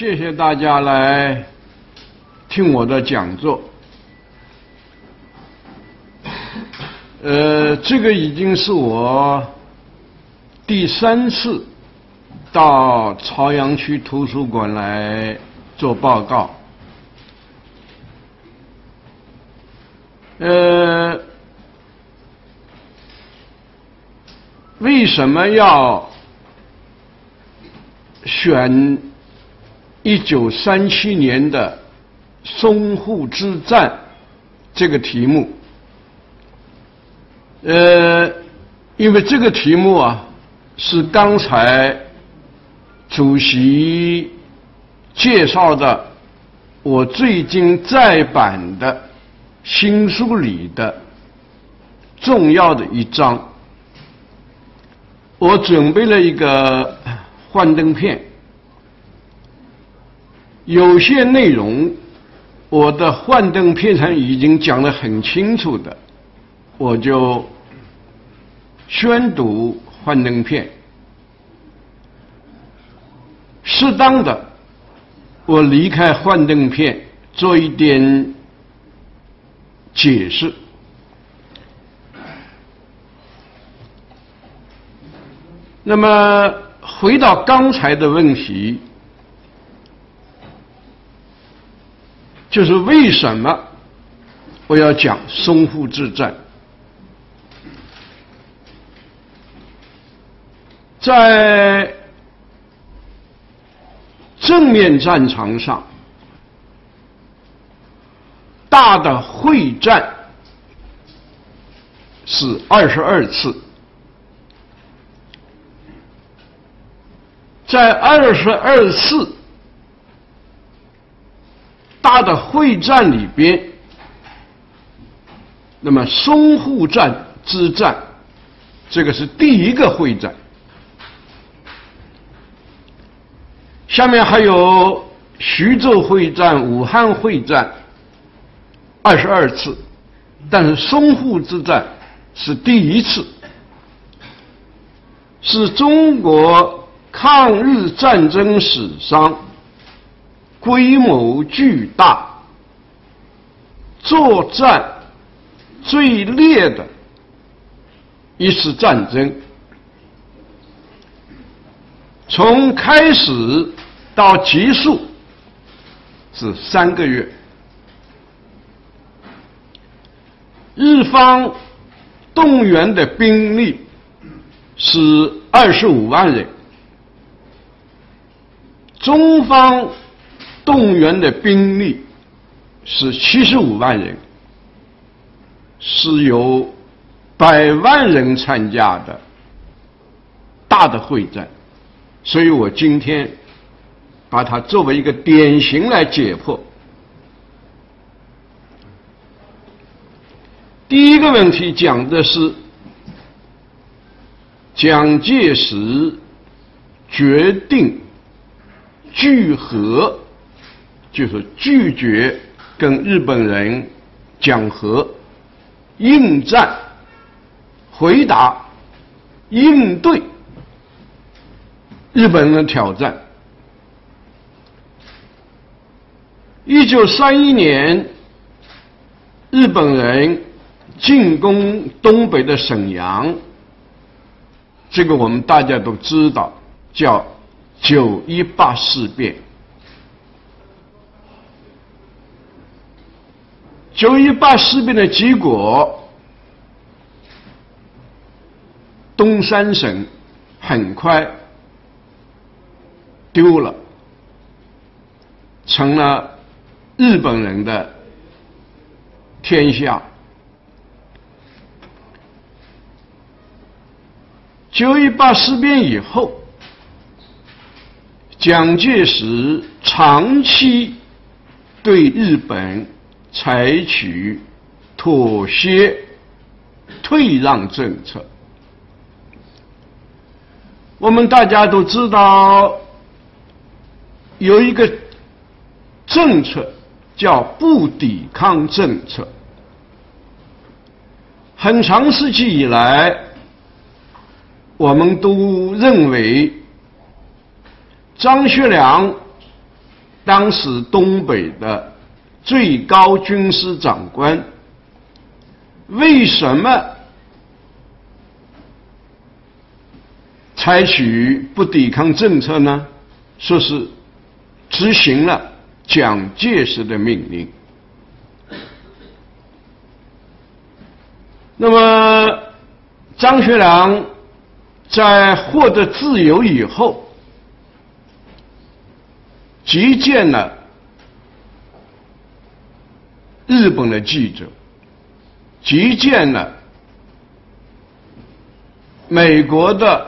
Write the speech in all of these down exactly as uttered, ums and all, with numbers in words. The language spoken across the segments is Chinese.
谢谢大家来听我的讲座。呃，这个已经是我第三次到朝阳区图书馆来做报告。呃，为什么要选一九三七年的淞沪之战这个题目？呃，因为这个题目啊，是刚才主席介绍的我最近再版的新书里的重要的一章。我准备了一个幻灯片，有些内容我的幻灯片上已经讲得很清楚的，我就宣读幻灯片。适当的，我离开幻灯片，做一点解释。那么回到刚才的问题，就是为什么我要讲淞沪之战？在正面战场上，大的会战是二十二次，在二十二次大的会战里边，那么淞沪战之战，这个是第一个会战。下面还有徐州会战、武汉会战，二十二次，但是淞沪之战是第一次，是中国抗日战争史上规模巨大、作战最烈的一次战争。从开始到结束是三个月，日方动员的兵力是二十五万人，中方动员的兵力是七十五万人，是有百万人参加的大的会战。所以我今天把它作为一个典型来解剖。第一个问题讲的是蒋介石决定拒和，就是拒绝跟日本人讲和，应战，回答，应对日本人的挑战。一九三一年，日本人进攻东北的沈阳，这个我们大家都知道，叫九一八事变。九一八事变的结果，东三省很快丢了，成了日本人的天下。九一八事变以后，蒋介石长期对日本采取妥协、退让政策。我们大家都知道，有一个政策叫不抵抗政策。很长时期以来，我们都认为张学良当时东北的最高军事长官，为什么采取不抵抗政策呢？说是执行了蒋介石的命令。那么张学良在获得自由以后，接见了日本的记者，接见了美国的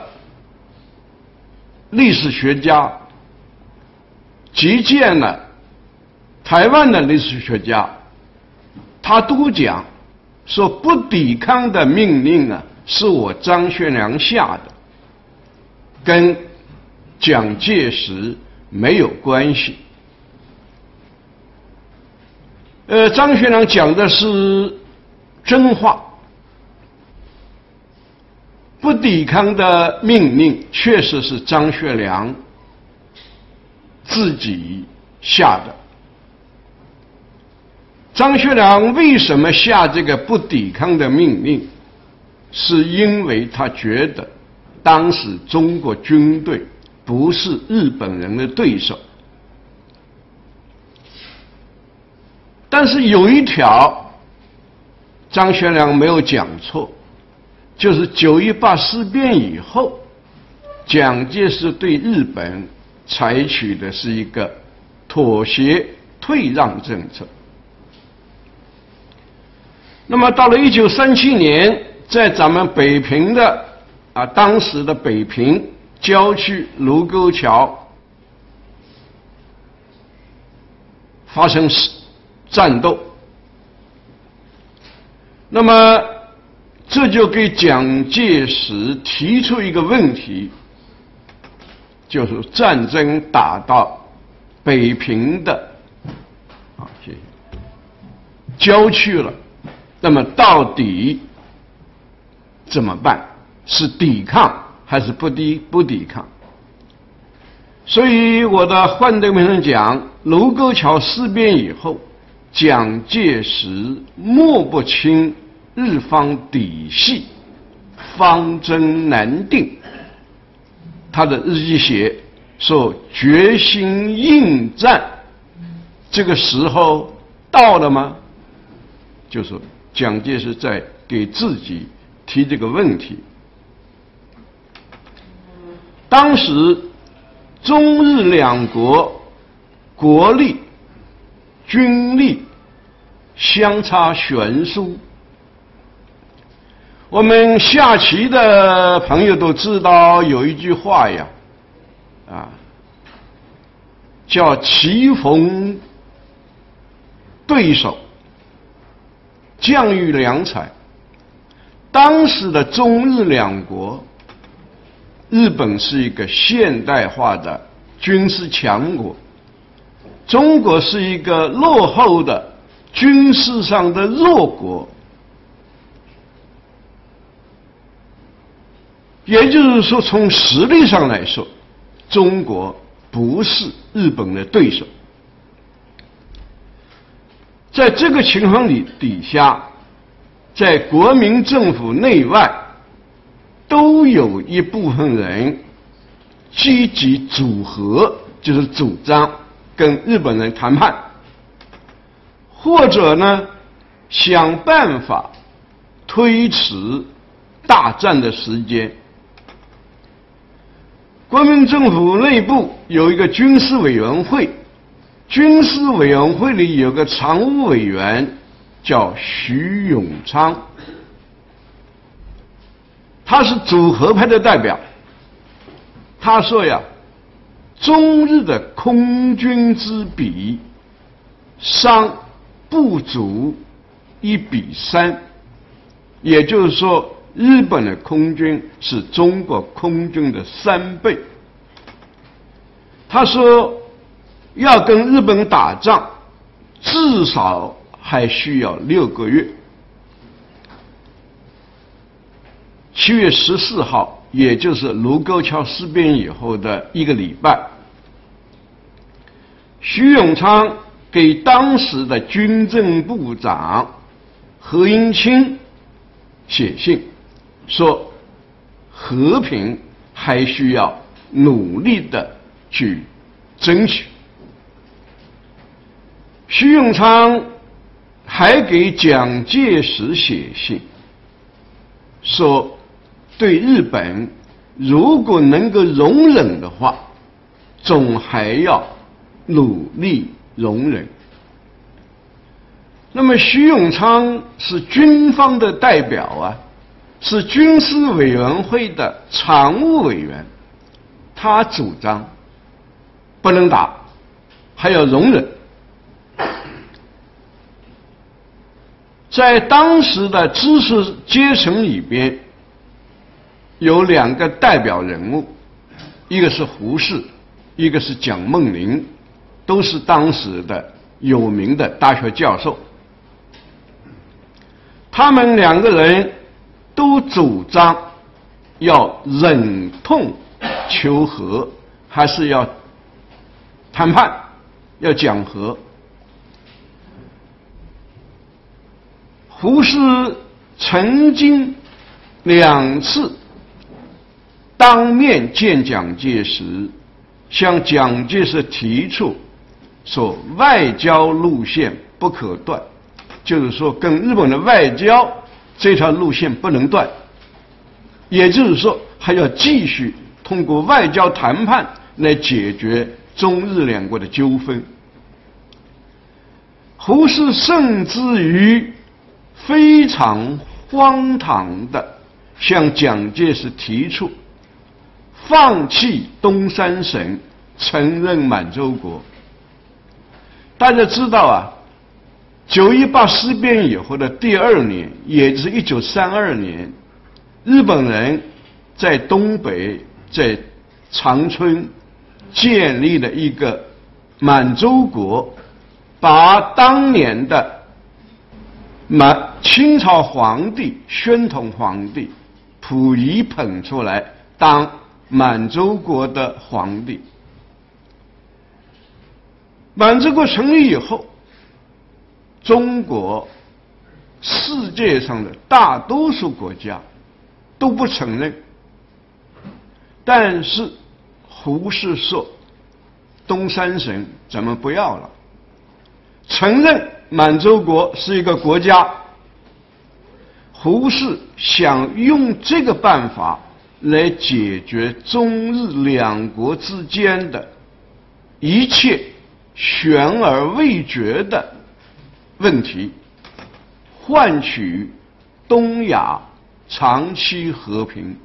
历史学家，接见了台湾的历史学家，他都讲说不抵抗的命令啊，是我张学良下的，跟蒋介石没有关系。呃，张学良讲的是真话，不抵抗的命令确实是张学良自己下的。张学良为什么下这个不抵抗的命令？是因为他觉得当时中国军队不是日本人的对手。但是有一条张学良没有讲错，就是九一八事变以后，蒋介石对日本采取的是一个妥协退让政策。那么到了一九三七年，在咱们北平的啊，当时的北平郊区卢沟桥发生战斗，那么这就给蒋介石提出一个问题，就是战争打到北平的啊，谢谢郊区了，那么到底怎么办？是抵抗还是不抵不抵抗？所以我的幻灯片上讲，卢沟桥事变以后，蒋介石摸不清日方底细，方针难定。他的日记写说决心应战，这个时候到了吗？就是蒋介石在给自己提这个问题。当时中日两国国力、军力相差悬殊。我们下棋的朋友都知道有一句话呀，啊，叫棋逢对手，将遇良才。当时的中日两国，日本是一个现代化的军事强国，中国是一个落后的军事上的弱国。也就是说，从实力上来说，中国不是日本的对手。在这个情况里底下，在国民政府内外都有一部分人积极组合，就是主张跟日本人谈判，或者呢想办法推迟大战的时间。国民政府内部有一个军事委员会，军事委员会里有个常务委员叫徐永昌，他是组合派的代表。他说呀，中日的空军之比尚不足一比三，也就是说，日本的空军是中国空军的三倍。他说，要跟日本打仗，至少还需要六个月。七月十四号，也就是卢沟桥事变以后的一个礼拜， 徐永昌给当时的军政部长何应钦写信说，和平还需要努力的去争取。徐永昌还给蒋介石写信说，对日本如果能够容忍的话，总还要努力容忍。那么徐永昌是军方的代表啊，是军事委员会的常务委员，他主张不能打，还要容忍。在当时的知识阶层里边，有两个代表人物，一个是胡适，一个是蒋梦麟，都是当时的有名的大学教授。他们两个人都主张要忍痛求和，还是要谈判，要讲和。胡适曾经两次当面见蒋介石，向蒋介石提出说外交路线不可断，就是说跟日本的外交这条路线不能断，也就是说还要继续通过外交谈判来解决中日两国的纠纷。胡适甚至于非常荒唐的向蒋介石提出放弃东三省，承认满洲国。大家知道啊，九一八事变以后的第二年，也就是一九三二年，日本人在东北，在长春建立了一个满洲国，把当年的满清朝皇帝宣统皇帝溥仪捧出来当满洲国的皇帝。满洲国成立以后，中国世界上的大多数国家都不承认，但是胡适说东三省咱们不要了，承认满洲国是一个国家。胡适想用这个办法来解决中日两国之间的一切悬而未决的问题，换取东亚长期和平。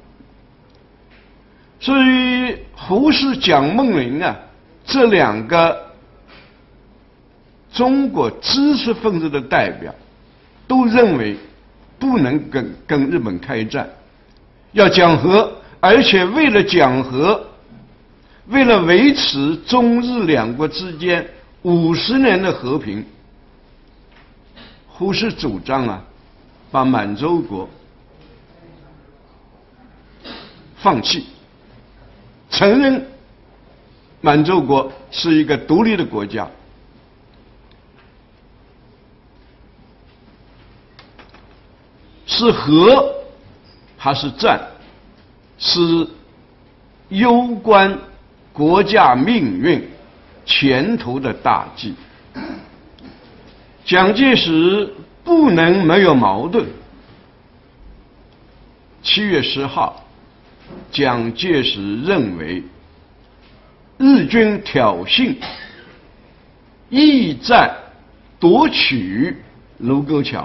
所以胡适、蒋梦麟啊，这两个中国知识分子的代表都认为不能跟跟日本开战，要讲和，而且为了讲和，为了维持中日两国之间五十年的和平，胡适主张啊，把满洲国放弃，承认满洲国是一个独立的国家。是和还是战，是攸关国家命运前途的大计。蒋介石不能没有矛盾。七月十号，蒋介石认为日军挑衅，意在夺取卢沟桥。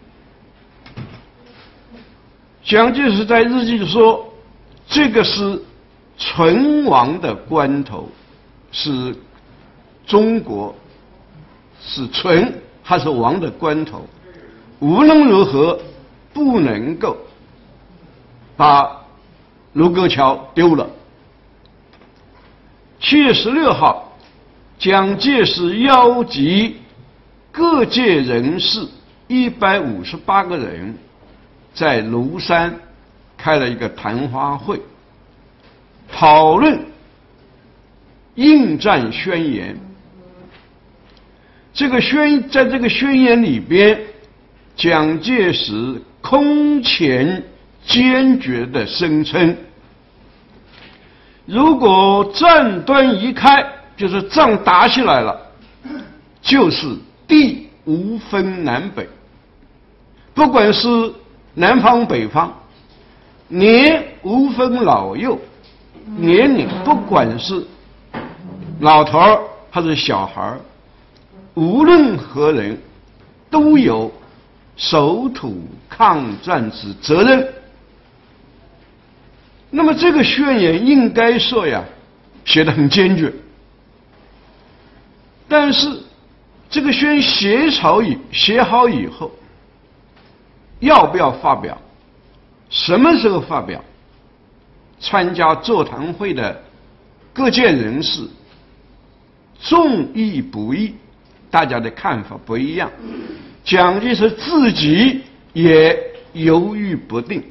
蒋介石在日记里说，这个是存亡的关头，是中国是存还是亡的关头，无论如何不能够把卢沟桥丢了。七月十六号，蒋介石邀集各界人士一百五十八个人，在庐山开了一个谈话会，讨论应战宣言， 这个宣在这个宣言里边，蒋介石空前坚决地声称，如果战端一开，就是仗打起来了，就是地无分南北，不管是南方北方，年无分老幼，年龄不管是老头儿还是小孩儿，无论何人都有守土抗战之责任。那么这个宣言应该说呀，写得很坚决。但是这个宣写好以写好以后，要不要发表？什么时候发表？参加座谈会的各界人士众议不议，大家的看法不一样。蒋介石自己也犹豫不定。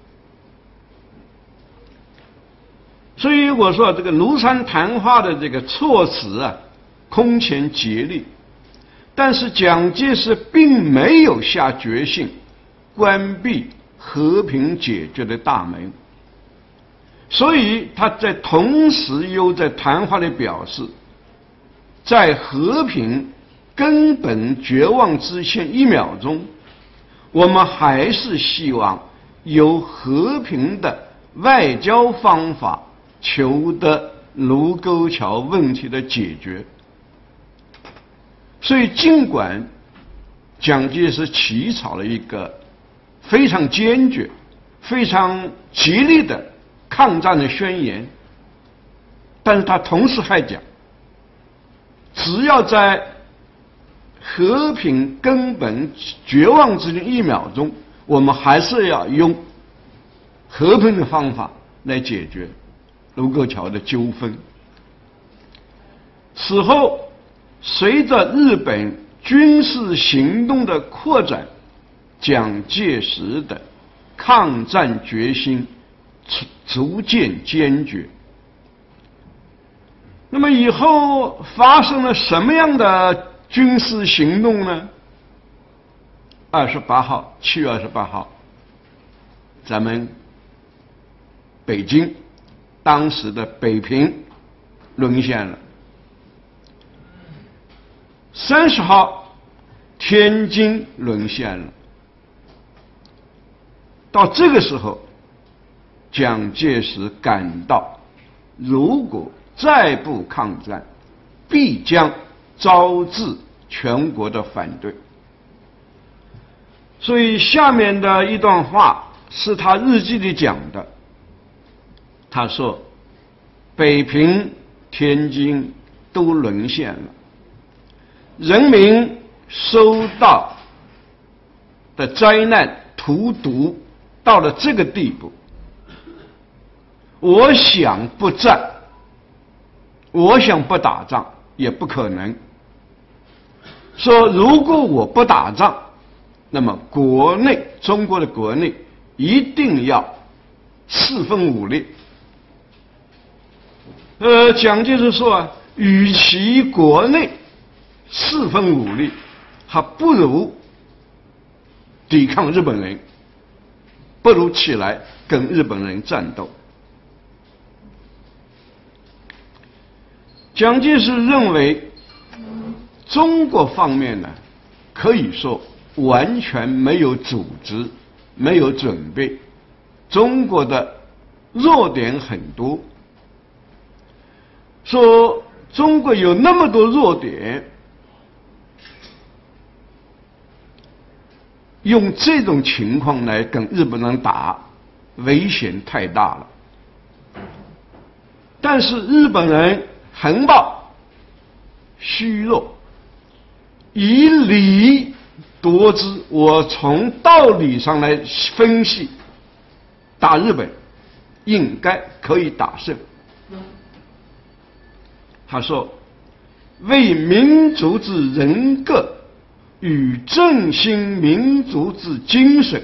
所以我说这个庐山谈话的这个措辞啊，空前竭力，但是蒋介石并没有下决心关闭和平解决的大门，所以他在同时又在谈话里表示，在和平根本绝望之前一秒钟，我们还是希望由和平的外交方法求得卢沟桥问题的解决。所以尽管蒋介石起草了一个非常坚决、非常极力的抗战的宣言，但是他同时还讲，只要在和平根本绝望之前一秒钟，我们还是要用和平的方法来解决卢沟桥的纠纷。此后，随着日本军事行动的扩展，蒋介石的抗战决心逐渐坚决。那么以后发生了什么样的军事行动呢？二十八号，七月二十八号，咱们北京，当时的北平沦陷了。三十号，天津沦陷了。到这个时候，蒋介石感到，如果再不抗战，必将招致全国的反对。所以下面的一段话是他日记里讲的。他说，北平、天津都沦陷了，人民收到的灾难荼毒到了这个地步，我想不战，我想不打仗也不可能。说如果我不打仗，那么国内中国的国内一定要四分五裂。呃，蒋介石说啊，与其国内四分五裂，还不如抵抗日本人，不如起来跟日本人战斗。蒋介石认为，中国方面呢，可以说完全没有组织，没有准备，中国的弱点很多。说中国有那么多弱点，用这种情况来跟日本人打，危险太大了。但是日本人横暴、虚弱，以理夺之。我从道理上来分析，打日本应该可以打胜。他说，为民族之人格与振兴民族之精神，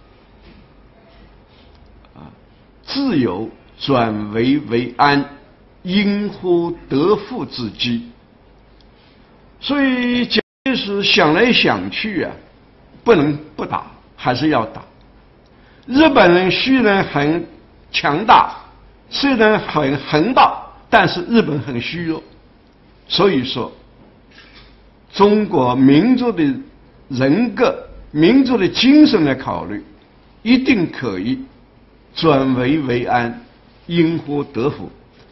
啊，自有转危为安，因乎得福之机。所以蒋介介石想来想去啊，不能不打，还是要打。日本人虽然很强大，虽然很横暴，但是日本很虚弱。所以说，中国民族的人格、民族的精神来考虑，一定可以转危为安，因祸得福。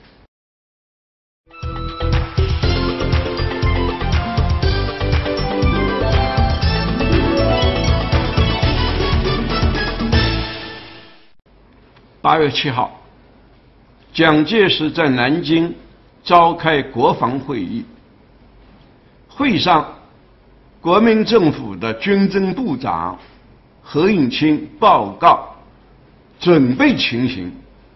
八月七号，蒋介石在南京召开国防会议。会上，国民政府的军政部长何应钦报告准备情形，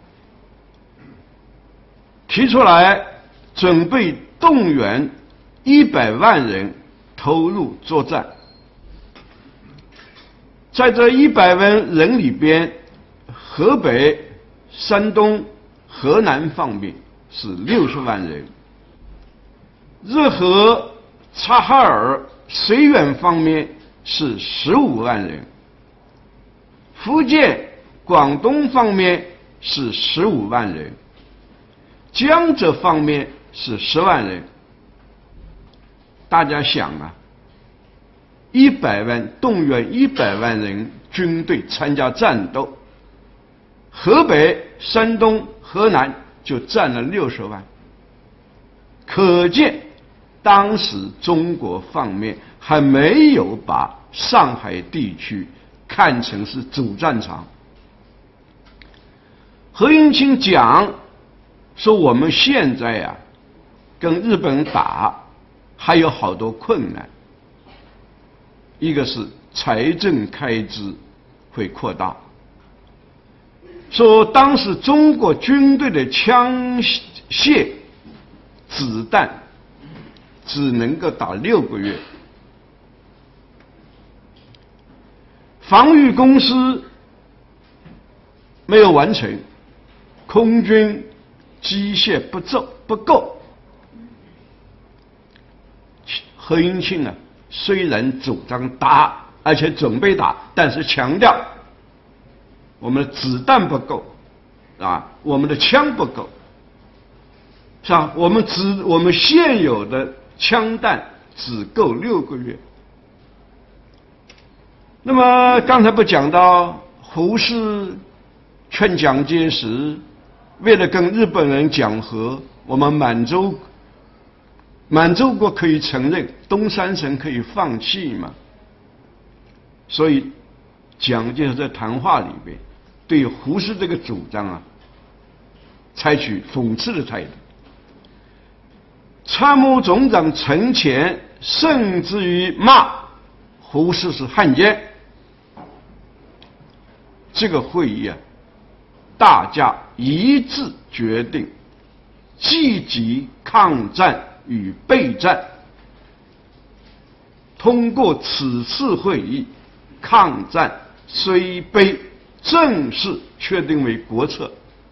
提出来准备动员一百万人投入作战。在这一百万人里边，河北、山东、河南方面是六十万人，热河、察哈尔、绥远方面是十五万人，福建、广东方面是十五万人，江浙方面是十万人。大家想啊，一百万动员一百万人军队参加战斗。河北、山东、河南就占了六十万，可见当时中国方面还没有把上海地区看成是主战场。何应钦讲说，我们现在呀、啊、跟日本人打还有好多困难，一个是财政开支会扩大。说当时中国军队的枪械、子弹只能够打六个月，防御工事没有完成，空军机械不够不够。何应钦啊，虽然主张打，而且准备打，但是强调我们的子弹不够，啊，我们的枪不够，是吧？我们只我们现有的枪弹只够六个月。那么刚才不讲到胡适劝蒋介石，为了跟日本人讲和，我们满洲满洲国可以承认，东三省可以放弃嘛？所以蒋介石在谈话里边对胡适这个主张啊，采取讽刺的态度。参谋总长陈乾甚至于骂胡适是汉奸。这个会议啊，大家一致决定积极抗战与备战。通过此次会议，抗战虽被正式确定为国策。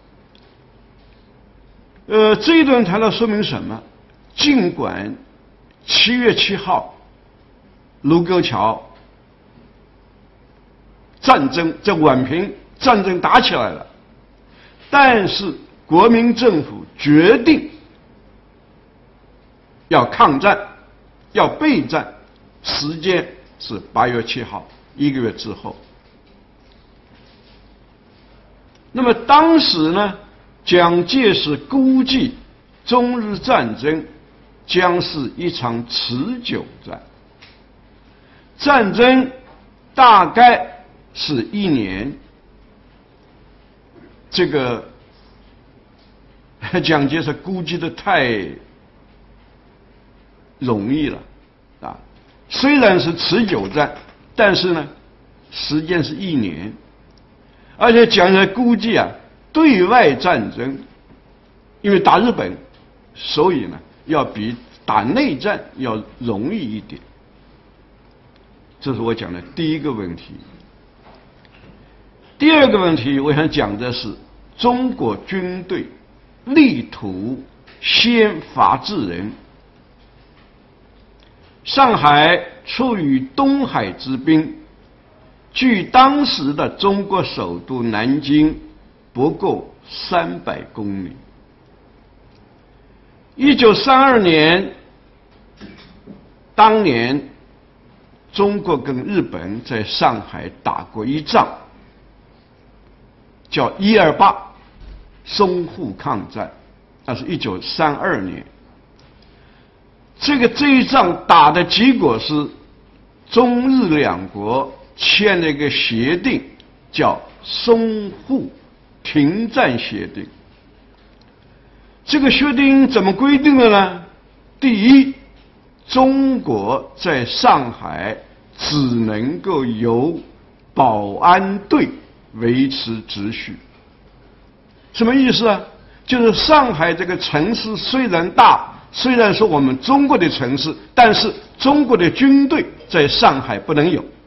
呃，这一段谈到说明什么？尽管七月七号卢沟桥战争在宛平战争打起来了，但是国民政府决定要抗战，要备战，时间是八月七号，一个月之后。那么当时呢，蒋介石估计中日战争将是一场持久战，战争大概是一年。这个蒋介石估计的太容易了啊！虽然是持久战，但是呢，时间是一年。而且蒋介石估计啊，对外战争，因为打日本，所以呢，要比打内战要容易一点。这是我讲的第一个问题。第二个问题，我想讲的是中国军队力图先发制人。 上海处于东海之滨，距当时的中国首都南京不够三百公里。一九三二年，当年中国跟日本在上海打过一仗，叫一二八淞沪抗战，那是一九三二年。这个这一仗打的结果是，中日两国签了一个协定，叫淞沪停战协定。这个协定怎么规定的呢？第一，中国在上海只能够由保安队维持秩序。什么意思啊？就是上海这个城市虽然大，虽然是我们中国的城市，但是中国的军队在上海不能有，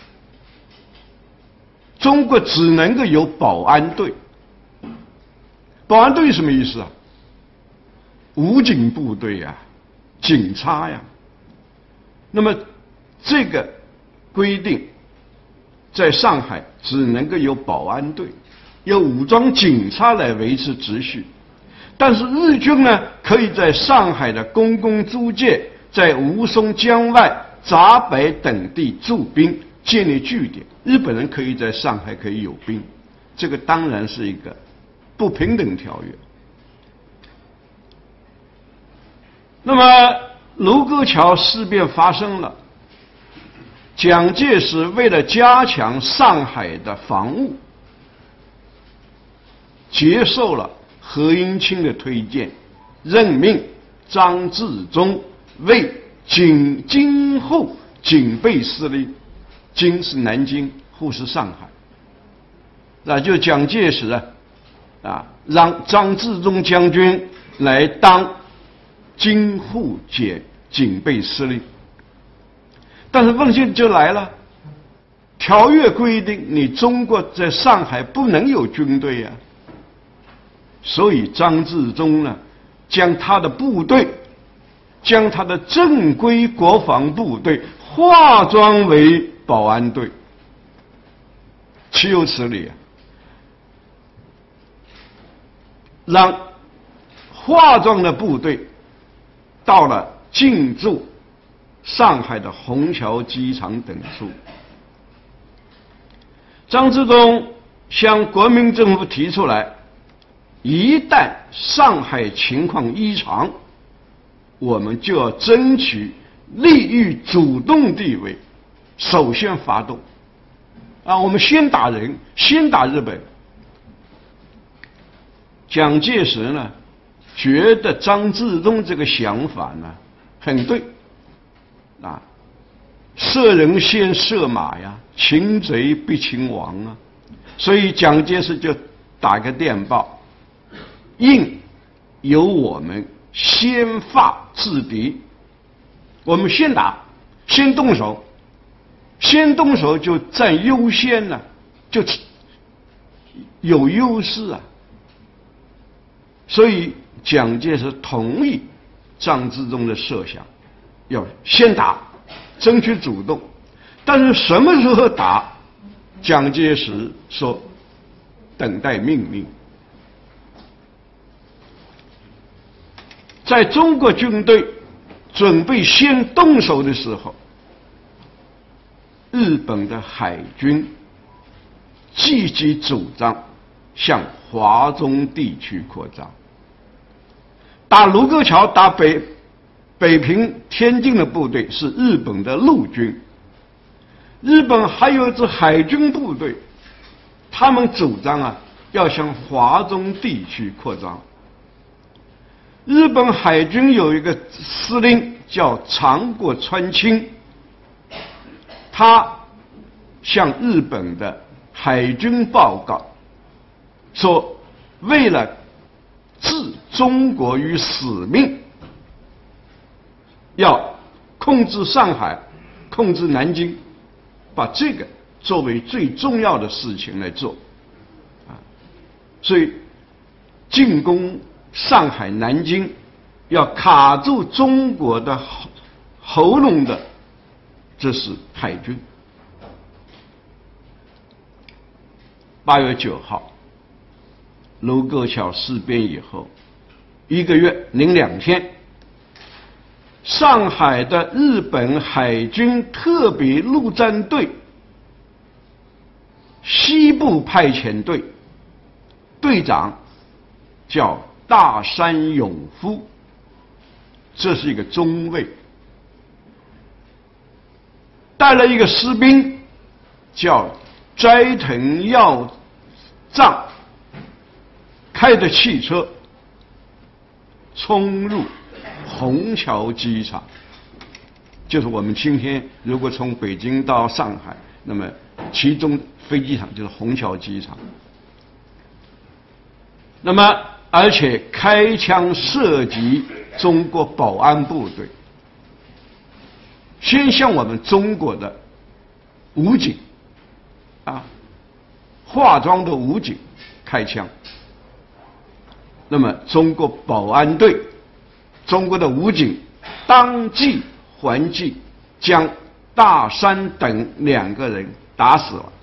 中国只能够有保安队。保安队什么意思啊？武警部队呀、啊，警察呀。那么这个规定在上海只能够有保安队，由武装警察来维持秩序。但是日军呢，可以在上海的公共租界、在吴淞江外、闸北等地驻兵，建立据点。日本人可以在上海可以有兵，这个当然是一个不平等条约。那么卢沟桥事变发生了，蒋介石为了加强上海的防务，接受了何应钦的推荐，任命张治中为警京沪警备司令，京是南京，沪是上海。那就蒋介石啊，啊，让张治中将军来当京沪警警备司令。但是问题就来了，条约规定你中国在上海不能有军队呀、啊，所以张治中呢，将他的部队，将他的正规国防部队化妆为保安队，岂有此理啊！让化妆的部队到了进驻上海的虹桥机场等处。张治中向国民政府提出来，一旦上海情况异常，我们就要争取立于主动地位，首先发动。啊，我们先打人，先打日本。蒋介石呢，觉得张治中这个想法呢很对，啊，射人先射马呀，擒贼必擒王啊，所以蒋介石就打个电报，应由我们先发制敌，我们先打，先动手，先动手就占优先了、啊，就有优势啊。所以蒋介石同意张治中的设想，要先打，争取主动。但是什么时候打？蒋介石说等待命令。在中国军队准备先动手的时候，日本的海军积极主张向华中地区扩张。打卢沟桥、打北北平、天津的部队是日本的陆军，日本还有一支海军部队，他们主张啊要向华中地区扩张。日本海军有一个司令叫长国川清，他向日本的海军报告说，为了置中国于死命，要控制上海，控制南京，把这个作为最重要的事情来做啊。所以进攻上海、南京，要卡住中国的喉咙的，这是海军。八月九号，卢沟桥事变以后，一个月零两天，上海的日本海军特别陆战队西部派遣队队长叫大山勇夫，这是一个中尉，带了一个士兵叫斋藤耀藏，开着汽车冲入虹桥机场，就是我们今天如果从北京到上海，那么其中飞机场就是虹桥机场。那么而且开枪射击中国保安部队，先向我们中国的武警啊，化妆的武警开枪。那么中国保安队、中国的武警当即还击，将大山等两个人打死了。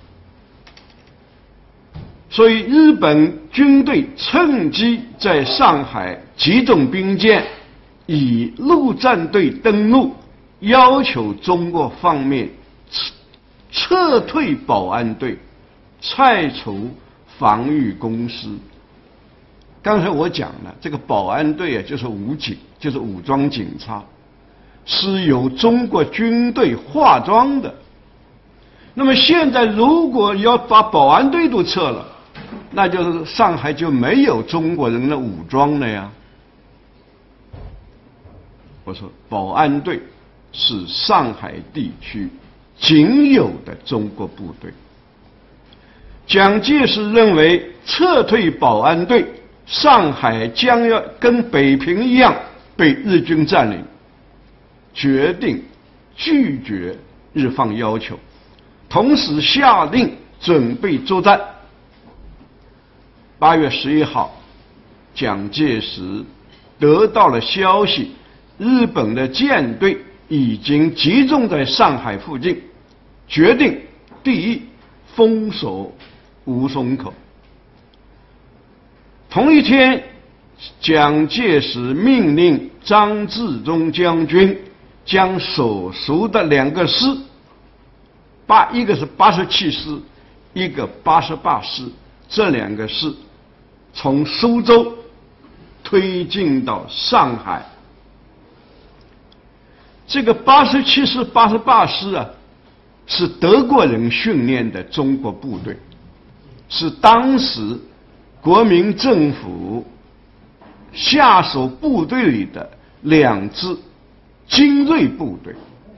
所以日本军队趁机在上海集中兵舰，以陆战队登陆，要求中国方面撤撤退保安队，拆除防御工司。刚才我讲了，这个保安队啊，就是武警，就是武装警察，是由中国军队化妆的。那么现在如果要把保安队都撤了，那就是上海就没有中国人的武装了呀。我说保安队是上海地区仅有的中国部队。蒋介石认为撤退保安队，上海将要跟北平一样被日军占领，决定拒绝日方要求，同时下令准备作战。八月十一号，蒋介石得到了消息，日本的舰队已经集中在上海附近，决定第一封锁吴淞口。同一天，蒋介石命令张治中将军将所属的两个师，八一个是八十七师，一个八十八师，这两个师从苏州推进到上海。这个八十七师、八十八师啊，是德国人训练的中国部队，是当时国民政府下属部队里的两支精锐部队。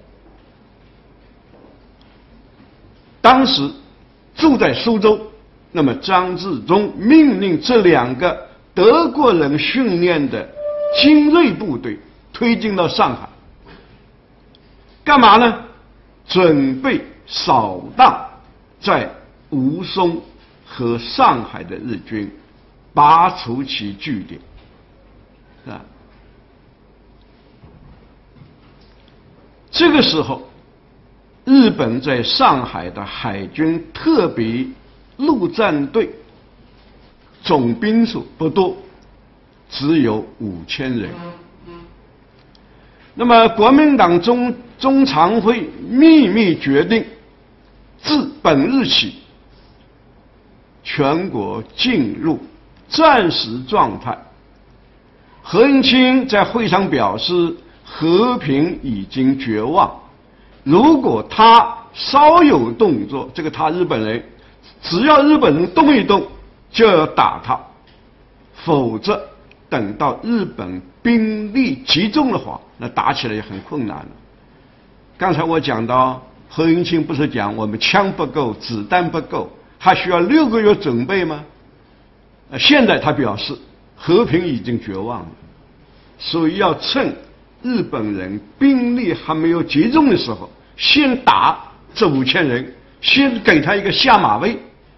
当时住在苏州，那么张治中命令这两个德国人训练的精锐部队推进到上海，干嘛呢？准备扫荡在吴淞和上海的日军，拔除其据点，啊。这个时候，日本在上海的海军特别陆战队总兵数不多，只有五千人。那么国民党中中常会秘密决定，自本日起，全国进入战时状态。何应钦在会上表示，和平已经绝望，如果他稍有动作，这个他日本人，只要日本人动一动，就要打他，否则等到日本兵力集中的话，那打起来也很困难了。刚才我讲到，何应钦不是讲我们枪不够，子弹不够，还需要六个月准备吗？呃，现在他表示和平已经绝望了，所以要趁日本人兵力还没有集中的时候，先打这五千人，先给他一个下马威。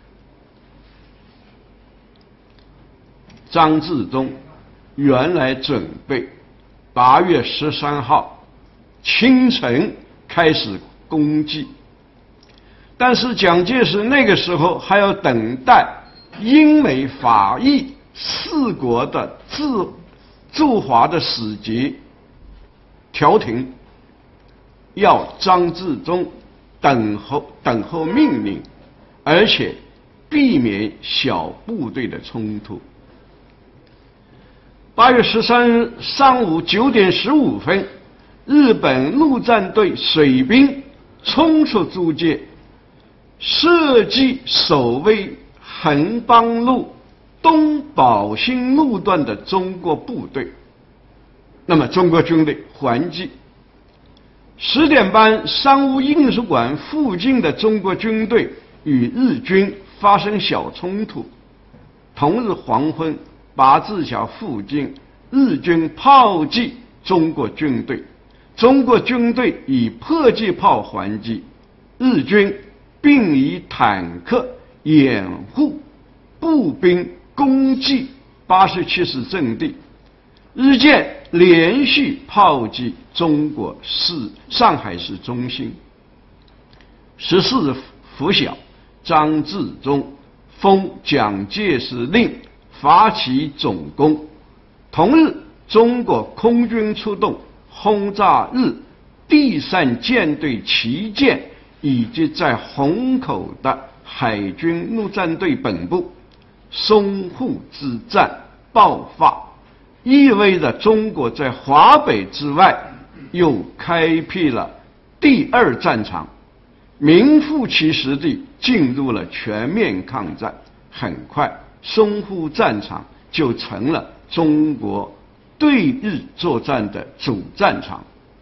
张治中原来准备八月十三号清晨开始攻击。但是蒋介石那个时候还要等待英美法意四国的驻驻华的使节调停，要张治中等候等候命令，而且避免小部队的冲突。八月十三日上午九点十五分，日本陆战队水兵冲出租界，射击守卫横浜路东宝兴路段的中国部队。那么中国军队还击。十点半，商务印书馆附近的中国军队与日军发生小冲突。同日黄昏，八字桥附近，日军炮击中国军队，中国军队以迫击炮还击，日军并以坦克掩护步兵攻击八十七师阵地。日舰连续炮击中国市上海市中心。十四日拂晓，张治中奉蒋介石令发起总攻。同日，中国空军出动轰炸日第三舰队旗舰以及在虹口的海军陆战队本部，淞沪之战爆发，意味着中国在华北之外又开辟了第二战场，名副其实地进入了全面抗战。很快，淞沪战场就成了中国对日作战的主战场。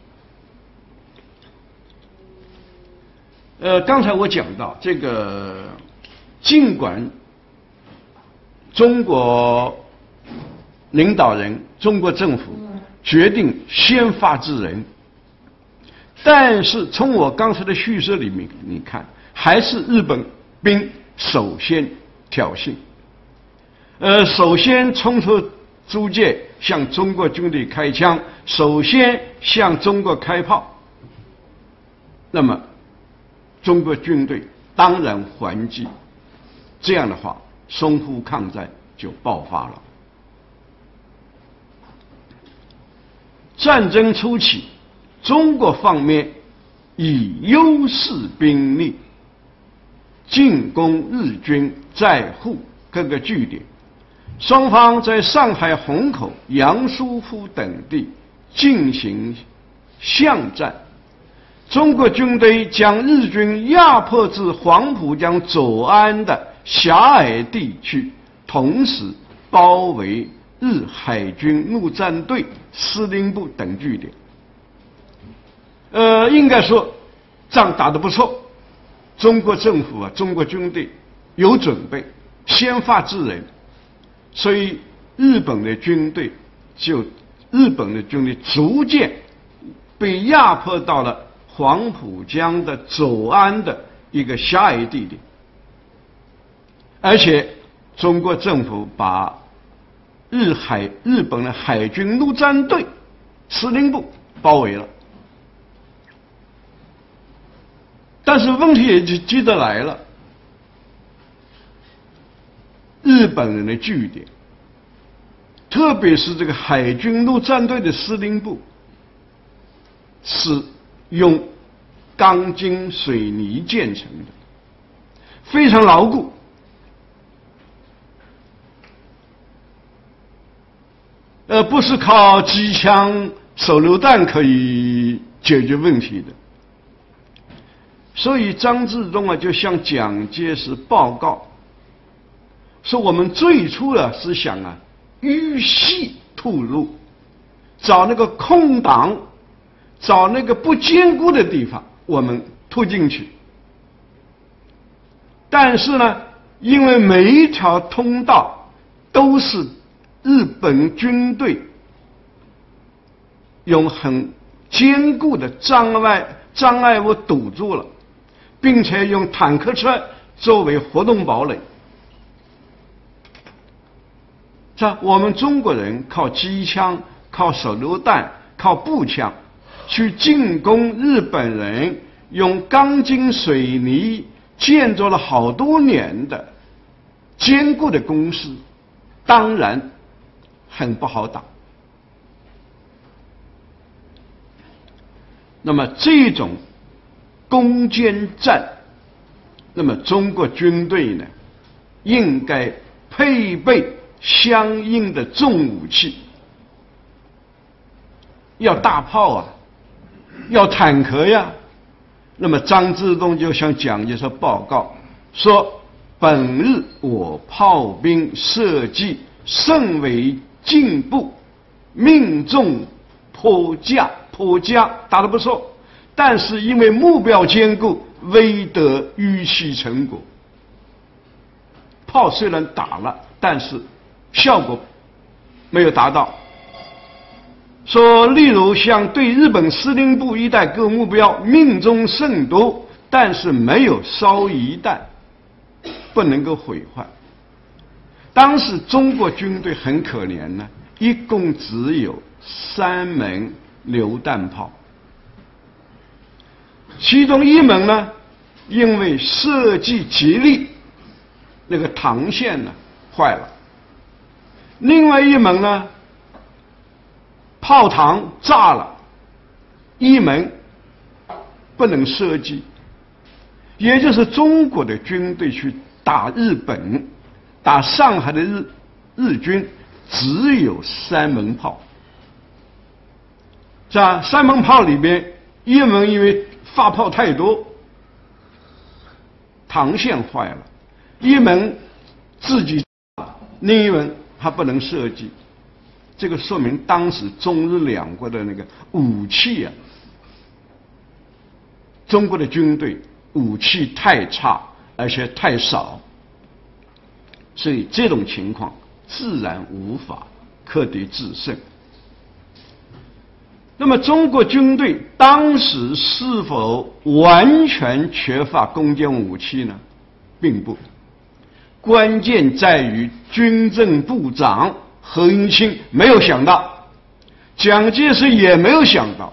呃，刚才我讲到这个，尽管中国领导人、中国政府决定先发制人，但是从我刚才的叙事里面，你看，还是日本兵首先挑衅，呃，首先冲出租界，向中国军队开枪，首先向中国开炮。那么，中国军队当然还击，这样的话，淞沪抗战就爆发了。战争初期，中国方面以优势兵力进攻日军在沪各个据点，双方在上海虹口、杨树浦等地进行巷战。中国军队将日军压迫至黄浦江左岸的狭隘地区，同时包围日海军陆战队司令部等据点。呃，应该说仗打得不错，中国政府啊，中国军队有准备，先发制人，所以日本的军队就日本的军队逐渐被压迫到了黄浦江的左岸的一个狭隘地点，而且中国政府把日海日本的海军陆战队司令部包围了。但是问题也就接着来了，日本人的据点，特别是这个海军陆战队的司令部，是用钢筋水泥建成的，非常牢固。呃，不是靠机枪、手榴弹可以解决问题的。所以张治中啊，就向蒋介石报告说，我们最初的是想啊，迂隙突入，找那个空档，找那个不坚固的地方，我们突进去。但是呢，因为每一条通道都是日本军队用很坚固的障碍障碍物堵住了，并且用坦克车作为活动堡垒。是吧？我们中国人靠机枪、靠手榴弹、靠步枪， 去进攻日本人用钢筋水泥建造了好多年的坚固的工事，当然很不好打。那么这种攻坚战，那么中国军队呢，应该配备相应的重武器，要大炮啊，要坦克呀。那么张之洞就向蒋介石报告说，本日我炮兵射击甚为进步，命中颇佳，颇佳，打得不错，但是因为目标坚固，未得预期成果。炮虽然打了，但是效果没有达到。说例如像对日本司令部一带各目标命中甚多，但是没有烧夷弹，不能够毁坏。当时中国军队很可怜呢，一共只有三门榴弹炮，其中一门呢，因为设计极力，那个膛线呢坏了；另外一门呢，炮膛炸了，一门不能射击。也就是中国的军队去打日本，打上海的日日军，只有三门炮。这三门炮里边，一门因为发炮太多，膛线坏了；一门自己炸了，另一门它不能射击。这个说明当时中日两国的那个武器啊，中国的军队武器太差，而且太少，所以这种情况自然无法克敌制胜。那么中国军队当时是否完全缺乏攻坚武器呢？并不，关键在于军政部长何应钦没有想到，蒋介石也没有想到，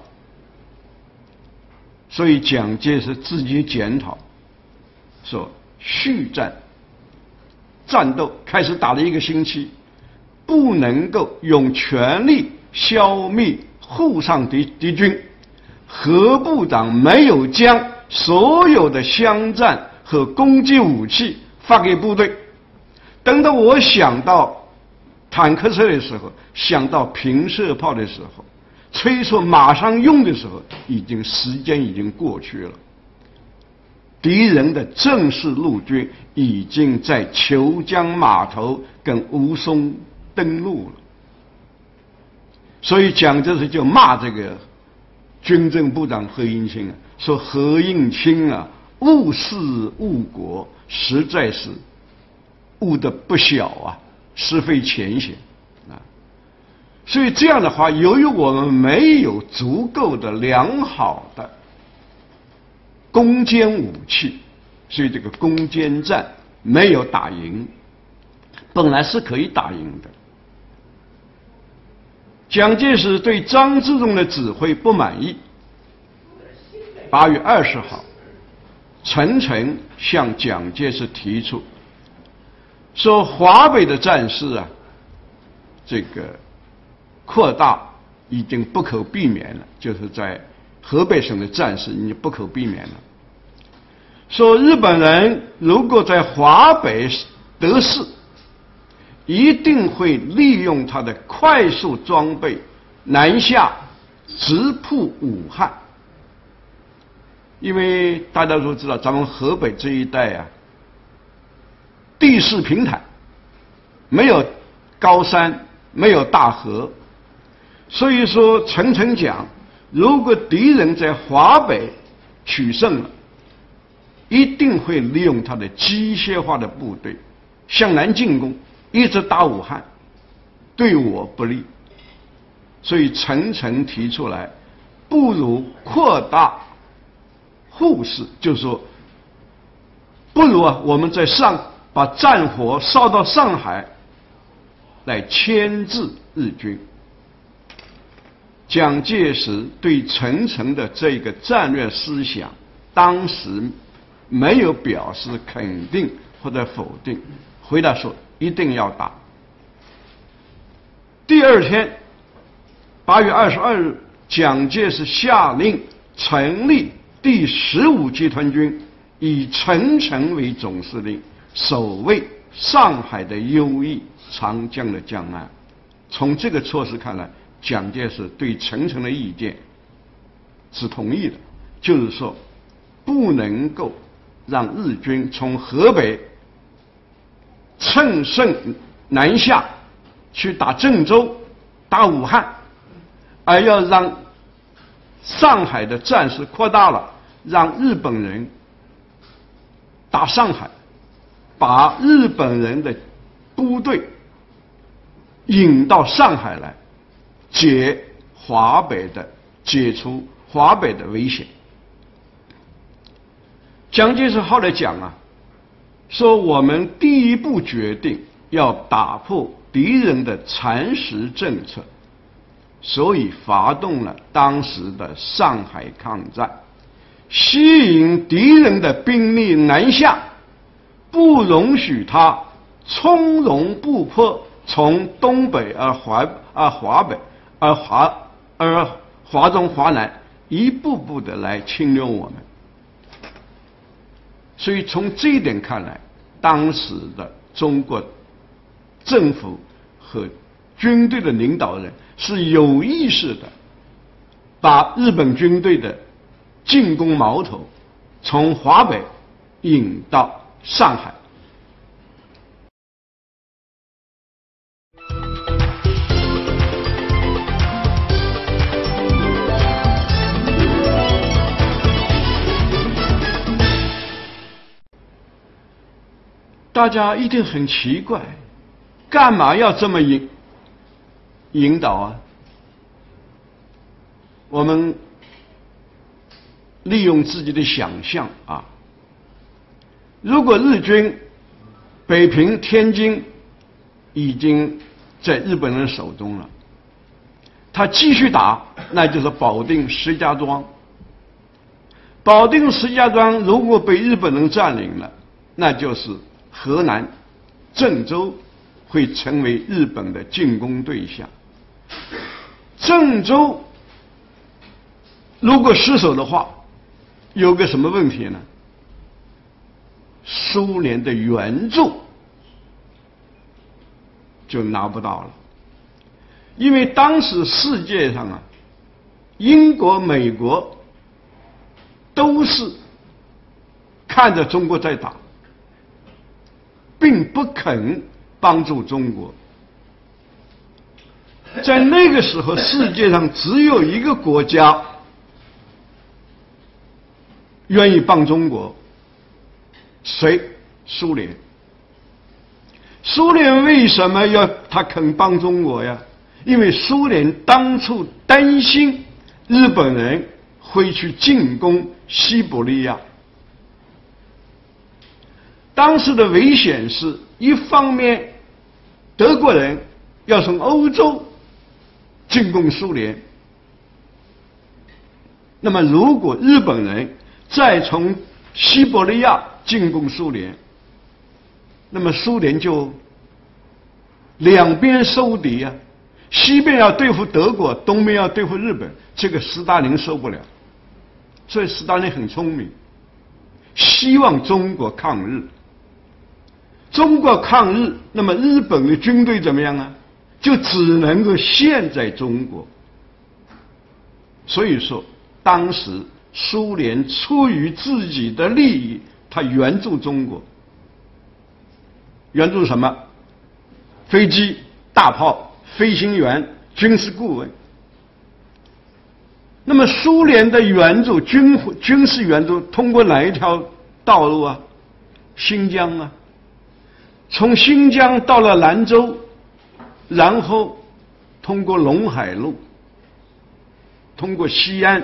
所以蒋介石自己检讨，说续战战斗开始打了一个星期，不能够用全力消灭沪上敌敌军，何部长没有将所有的枪战和攻击武器发给部队，等到我想到坦克车的时候，想到平射炮的时候，催促马上用的时候，已经时间已经过去了。敌人的正式陆军已经在虬江码头跟吴淞登陆了，所以蒋介石就骂这个军政部长何应钦啊，说何应钦啊，误事误国，实在是误得不小啊，是非浅显啊。所以这样的话，由于我们没有足够的良好的攻坚武器，所以这个攻坚战没有打赢。本来是可以打赢的。蒋介石对张之洞的指挥不满意，八月二十号，陈诚向蒋介石提出说，华北的战事啊，这个扩大已经不可避免了，就是在河北省的战事已经不可避免了。说日本人如果在华北得势，一定会利用他的快速装备南下直扑武汉。因为大家都知道，咱们河北这一带啊，地势平坦，没有高山，没有大河，所以说陈诚讲，如果敌人在华北取胜了，一定会利用他的机械化的部队向南进攻，一直打武汉，对我不利。所以陈诚提出来，不如扩大沪市，就是说，不如啊，我们在上把战火烧到上海，来牵制日军。 蒋介石对陈诚的这个战略思想，当时没有表示肯定或者否定，回答说一定要打。第二天，八月二十二日，蒋介石下令成立第十五集团军，以陈诚为总司令，守卫上海的优义、长江的江岸。从这个措施看来，蒋介石对陈诚的意见是同意的，就是说不能够让日军从河北乘胜南下去打郑州、打武汉，而要让上海的战事扩大了，让日本人打上海，把日本人的部队引到上海来，解华北的解除华北的危险。蒋介石后来讲啊，说我们第一步决定要打破敌人的蚕食政策，所以发动了当时的上海抗战，吸引敌人的兵力南下，不容许他从容不迫从东北而华而华北而华而华中华南一步步的来侵略我们。所以从这一点看来，当时的中国政府和军队的领导人是有意识的把日本军队的进攻矛头从华北引到上海。大家一定很奇怪，干嘛要这么引引导啊？我们利用自己的想象啊，如果日军北平、天津已经在日本人手中了，他继续打，那就是保定、石家庄。保定、石家庄如果被日本人占领了，那就是河南、郑州会成为日本的进攻对象。郑州如果失守的话，有个什么问题呢？苏联的援助就拿不到了，因为当时世界上啊，英国、美国都是看着中国在打，并不肯帮助中国。在那个时候，世界上只有一个国家愿意帮中国，谁？苏联。苏联为什么要他肯帮中国呀？因为苏联当初担心日本人会去进攻西伯利亚。当时的危险是，一方面德国人要从欧洲进攻苏联，那么如果日本人再从西伯利亚进攻苏联，那么苏联就两边收敌啊，西边要对付德国，东边要对付日本，这个斯大林受不了。所以斯大林很聪明，希望中国抗日。中国抗日，那么日本的军队怎么样啊？就只能够陷在中国。所以说，当时苏联出于自己的利益，他援助中国。援助什么？飞机、大炮、飞行员、军事顾问。那么苏联的援助，军军事援助通过哪一条道路啊？新疆啊。从新疆到了兰州，然后通过陇海路，通过西安，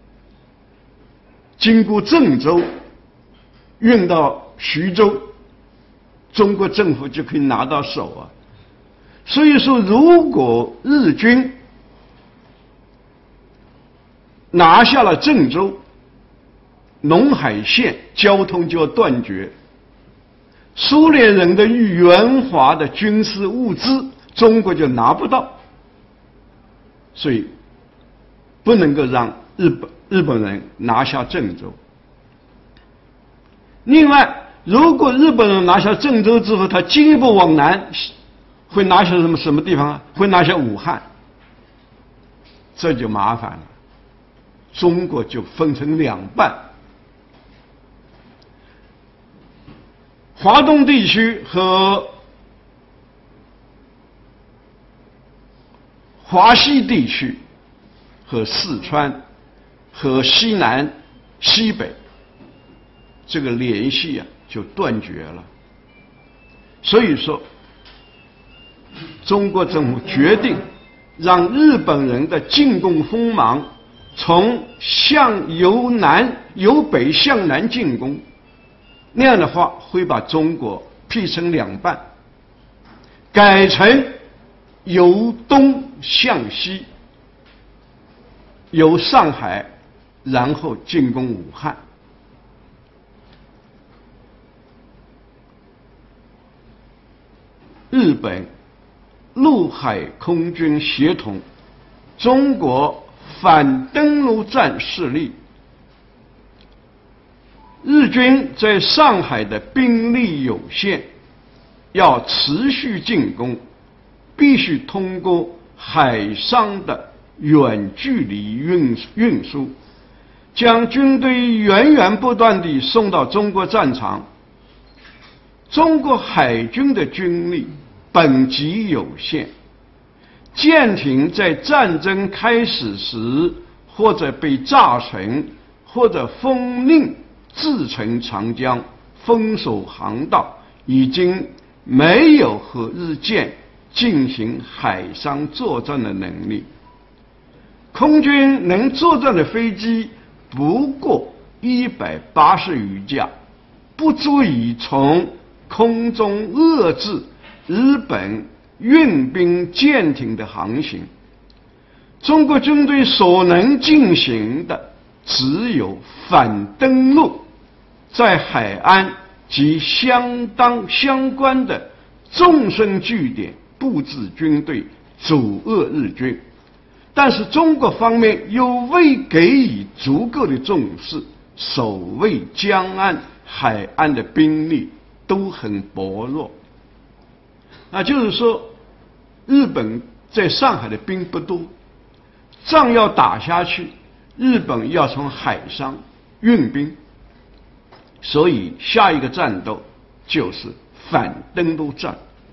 经过郑州，运到徐州，中国政府就可以拿到手啊。所以说，如果日军拿下了郑州，陇海线交通就要断绝，苏联人的援华的军事物资，中国就拿不到，所以不能够让日本日本人拿下郑州。另外，如果日本人拿下郑州之后，他进一步往南，会拿下什么什么地方啊？会拿下武汉，这就麻烦了。中国就分成两半，华东地区和华西地区和四川和西南西北这个联系啊就断绝了。所以说中国政府决定让日本人的进攻锋芒从向由南由北向南进攻，那样的话会把中国劈成两半，改成由东向西，由上海然后进攻武汉。日本陆海空军协同中国反登陆战势力，日军在上海的兵力有限，要持续进攻，必须通过海上的远距离运运输，将军队源源不断地送到中国战场。中国海军的军力本级有限，舰艇在战争开始时或者被炸沉，或者封令自沉长江，封锁航道，已经没有和日舰进行海上作战的能力。空军能作战的飞机不过一百八十余架，不足以从空中遏制日本运兵舰艇的航行。中国军队所能进行的只有反登陆，在海岸及相当相关的纵深据点布置军队，阻遏日军。但是中国方面又未给予足够的重视，守卫江岸海岸的兵力都很薄弱。那就是说，日本在上海的兵不多，仗要打下去，日本要从海上运兵，所以下一个战斗就是反登陆战。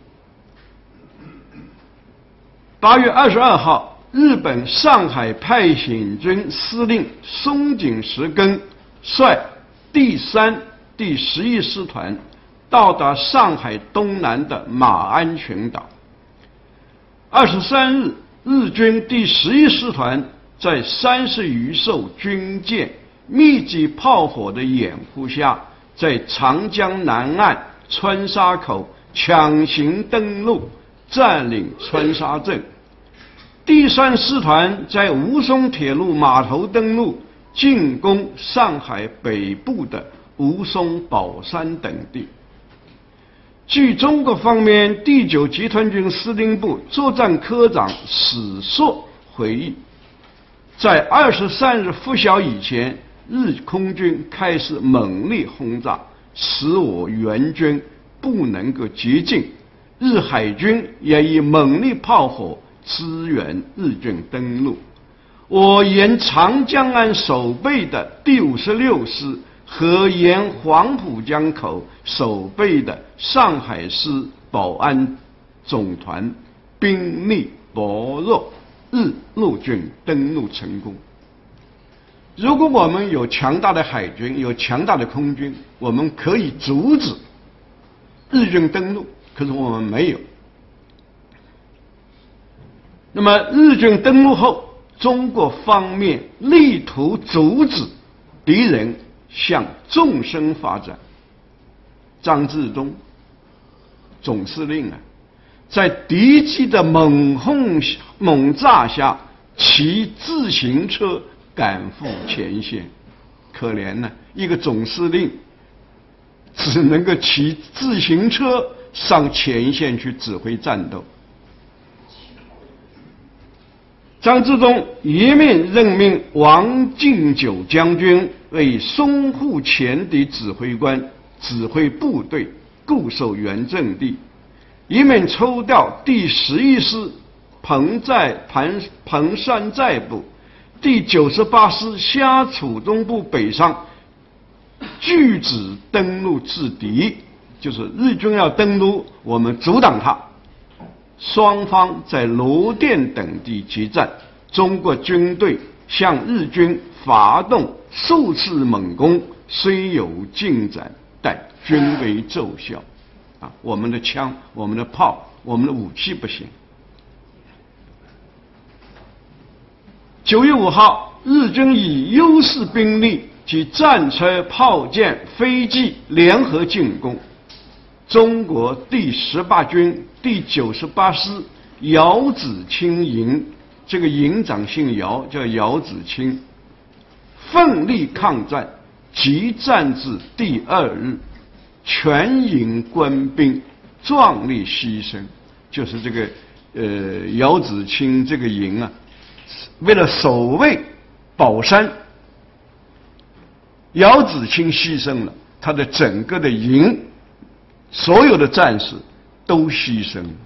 八月二十二号，日本上海派遣军司令松井石根率第三、第十一师团到达上海东南的马鞍群岛。二十三日，日军第十一师团在三十余艘军舰密集炮火的掩护下，在长江南岸川沙口强行登陆，占领川沙镇。第三师团在吴淞铁路码头登陆，进攻上海北部的吴淞、宝山等地。据中国方面第九集团军司令部作战科长史硕回忆，在二十三日拂晓以前，日空军开始猛烈轰炸，使我援军不能够接近。日海军也以猛烈炮火支援日军登陆。我沿长江岸守备的第五十六师和沿黄浦江口守备的上海市保安总团兵力薄弱，日陆军登陆成功。如果我们有强大的海军，有强大的空军，我们可以阻止日军登陆，可是我们没有。那么日军登陆后，中国方面力图阻止敌人向纵深发展。张治中总司令啊，在敌机的猛轰猛炸下，骑自行车赶赴前线。可怜呢，一个总司令只能够骑自行车上前线去指挥战斗。张之洞一面任命王敬久将军为淞沪前敌指挥官，指挥部队固守原阵地，一面抽调第十一师彭在彭彭山寨部、第九十八师虾楚东部北上，拒止登陆制敌，就是日军要登陆，我们阻挡他。双方在罗店等地激战，中国军队向日军发动数次猛攻，虽有进展，但均为奏效。啊，我们的枪、我们的炮、我们的武器不行。九月五号，日军以优势兵力及战车、炮舰、飞机联合进攻。中国第十八军第九十八师姚子青营，这个营长姓姚，叫姚子青，奋力抗战，激战至第二日，全营官兵壮烈牺牲。就是这个呃姚子青这个营啊，为了守卫宝山，姚子青牺牲了，他的整个的营，所有的战士都牺牲了。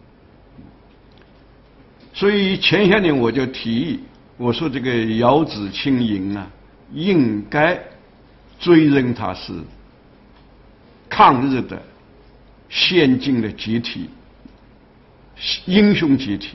所以前些年我就提议，我说这个姚子青营啊，应该追认他是抗日的先进的集体，英雄集体。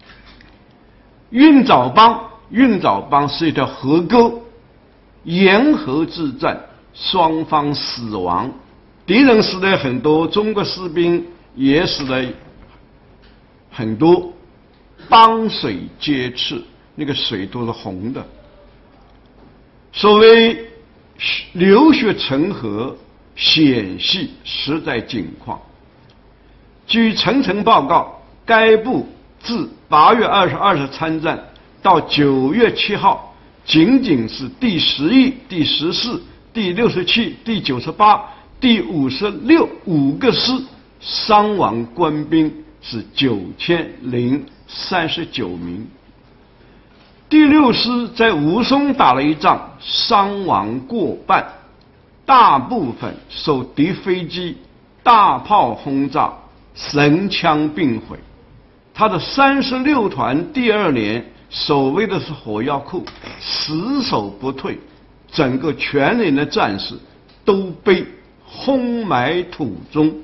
运枣帮，运枣帮是一条河沟，沿河之战，双方死亡，敌人死了很多，中国士兵也死了很多，帮水皆赤，那个水都是红的。所谓流血成河，险系实在境况。据层层报告，该部自八月二十二日参战到九月七号，仅仅是第十一、第十四、第六十七、第九十八、第五十六五个师伤亡官兵是九千零三十九名。第六师在吴淞打了一仗，伤亡过半，大部分受敌飞机、大炮轰炸，神枪并毁。他的三十六团第二连守卫的是火药库，死守不退，整个全连的战士都被轰埋土中。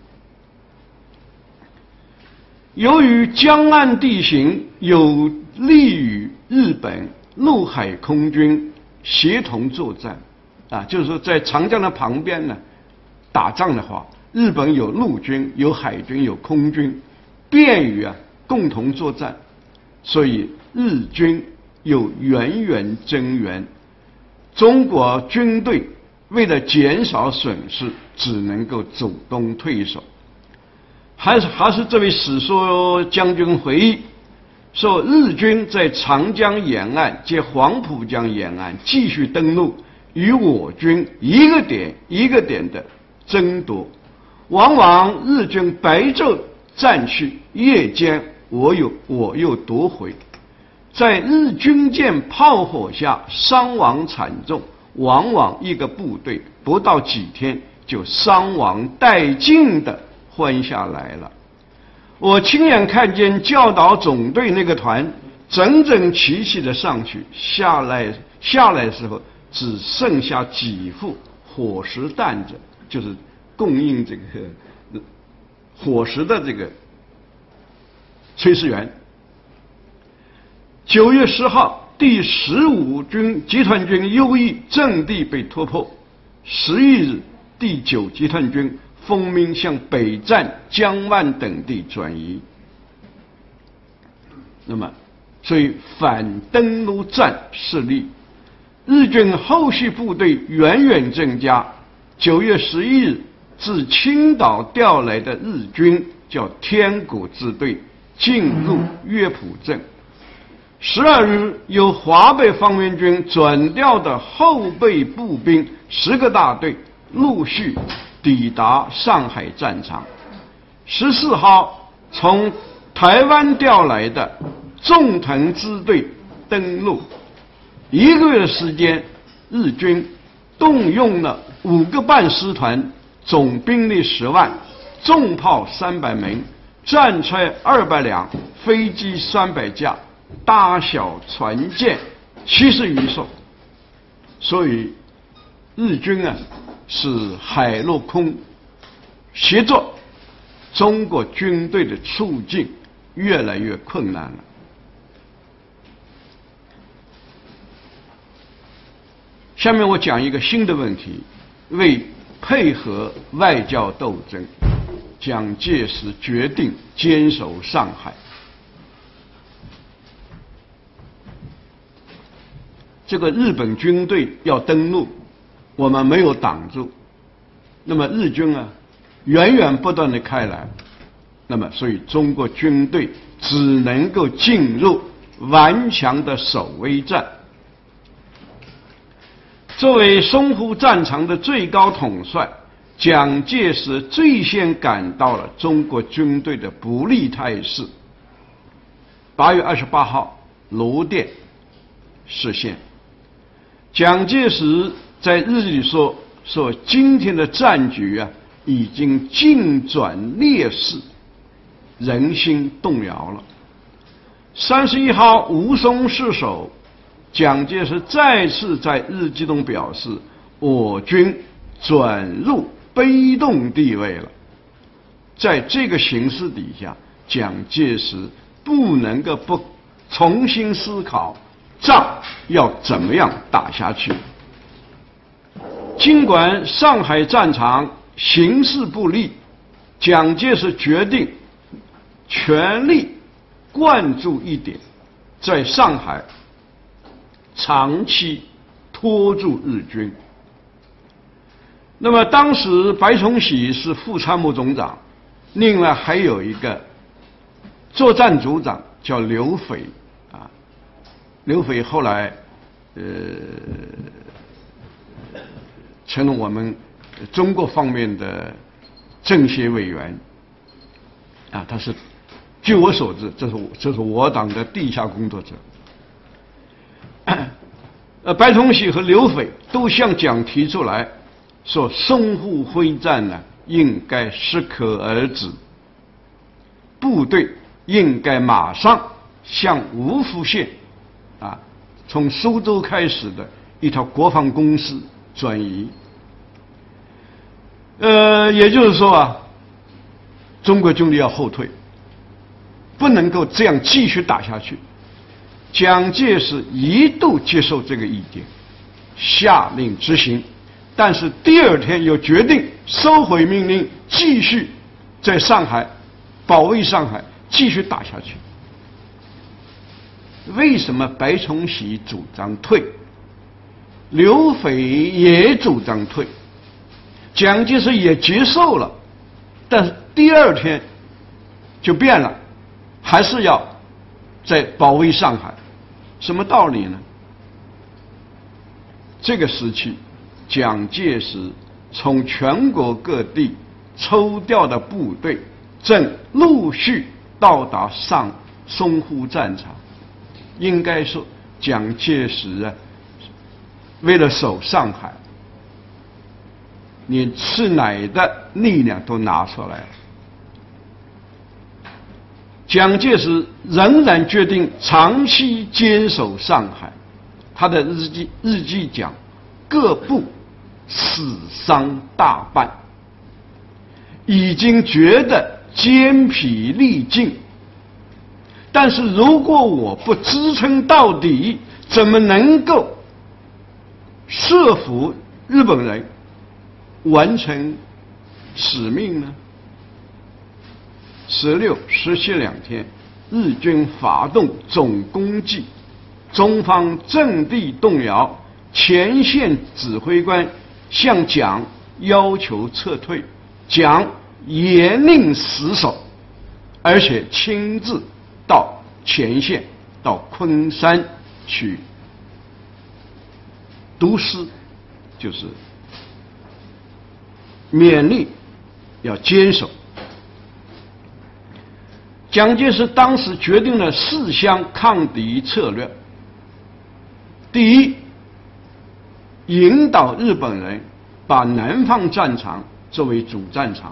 由于江岸地形有利于日本陆海空军协同作战，啊，就是说在长江的旁边呢，打仗的话，日本有陆军、有海军、有空军，便于啊共同作战，所以日军有源源增援。中国军队为了减少损失，只能够主动退守。还是还是这位史书将军回忆说，日军在长江沿岸及黄浦江沿岸继续登陆，与我军一个点一个点的争夺，往往日军白昼占去，夜间我有我又夺回，在日军舰炮火下伤亡惨重，往往一个部队不到几天就伤亡殆尽的混下来了。我亲眼看见教导总队那个团整整齐齐的上去，下来下来的时候只剩下几副伙食担子，就是供应这个伙食的这个炊事员。九月十号，第十五军集团军右翼阵地被突破。十一日，第九集团军奉命向北站、江湾等地转移。那么，所以反登陆战失利，日军后续部队远远增加。九月十一日，自青岛调来的日军叫天谷支队进入乐浦镇。 十二日，由华北方面军转调的后备步兵十个大队陆续抵达上海战场。十四号，从台湾调来的纵藤支队登陆。一个月的时间，日军动用了五个半师团，总兵力十万，重炮三百门，战车二百辆，飞机三百架，大小船舰七十余艘。所以日军啊是海陆空协作，中国军队的处境越来越困难了。下面我讲一个新的问题：为配合外交斗争，蒋介石决定坚守上海。这个日本军队要登陆，我们没有挡住，那么日军啊源源不断的开来，那么所以中国军队只能够进入顽强的守卫战。作为淞沪战场的最高统帅，蒋介石最先感到了中国军队的不利态势。八月二十八号，卢店失陷。蒋介石在日记里说：“说今天的战局啊，已经进转劣势，人心动摇了。”三十一号，吴淞失守。蒋介石再次在日记中表示，我军转入被动地位了。在这个形势底下，蒋介石不能够不重新思考仗要怎么样打下去。尽管上海战场形势不利，蒋介石决定全力灌注一点，在上海长期拖住日军。那么当时白崇禧是副参谋总长，另外还有一个作战组长叫刘斐啊。刘斐后来呃成了我们中国方面的政协委员啊，他是据我所知，这是这是我党的地下工作者。呃，白崇禧和刘斐都向蒋提出来说，淞沪会战呢应该适可而止，部队应该马上向芜湖县啊，从苏州开始的一条国防工事转移。呃，也就是说啊，中国军队要后退，不能够这样继续打下去。蒋介石一度接受这个意见，下令执行，但是第二天又决定收回命令，继续在上海保卫上海，继续打下去。为什么白崇禧主张退，刘斐也主张退，蒋介石也接受了，但是第二天就变了，还是要在保卫上海。什么道理呢？这个时期，蒋介石从全国各地抽调的部队正陆续到达上淞沪战场。应该说，蒋介石啊，为了守上海，连吃奶的力量都拿出来了。蒋介石仍然决定长期坚守上海。他的日记日记讲，各部死伤大半，已经觉得筋疲力尽。但是如果我不支撑到底，怎么能够说服日本人完成使命呢？十六、十七两天，日军发动总攻击，中方阵地动摇，前线指挥官向蒋要求撤退，蒋严令死守，而且亲自到前线到昆山去读诗，就是勉励要坚守。蒋介石当时决定了四项抗敌策略：第一，引导日本人把南方战场作为主战场；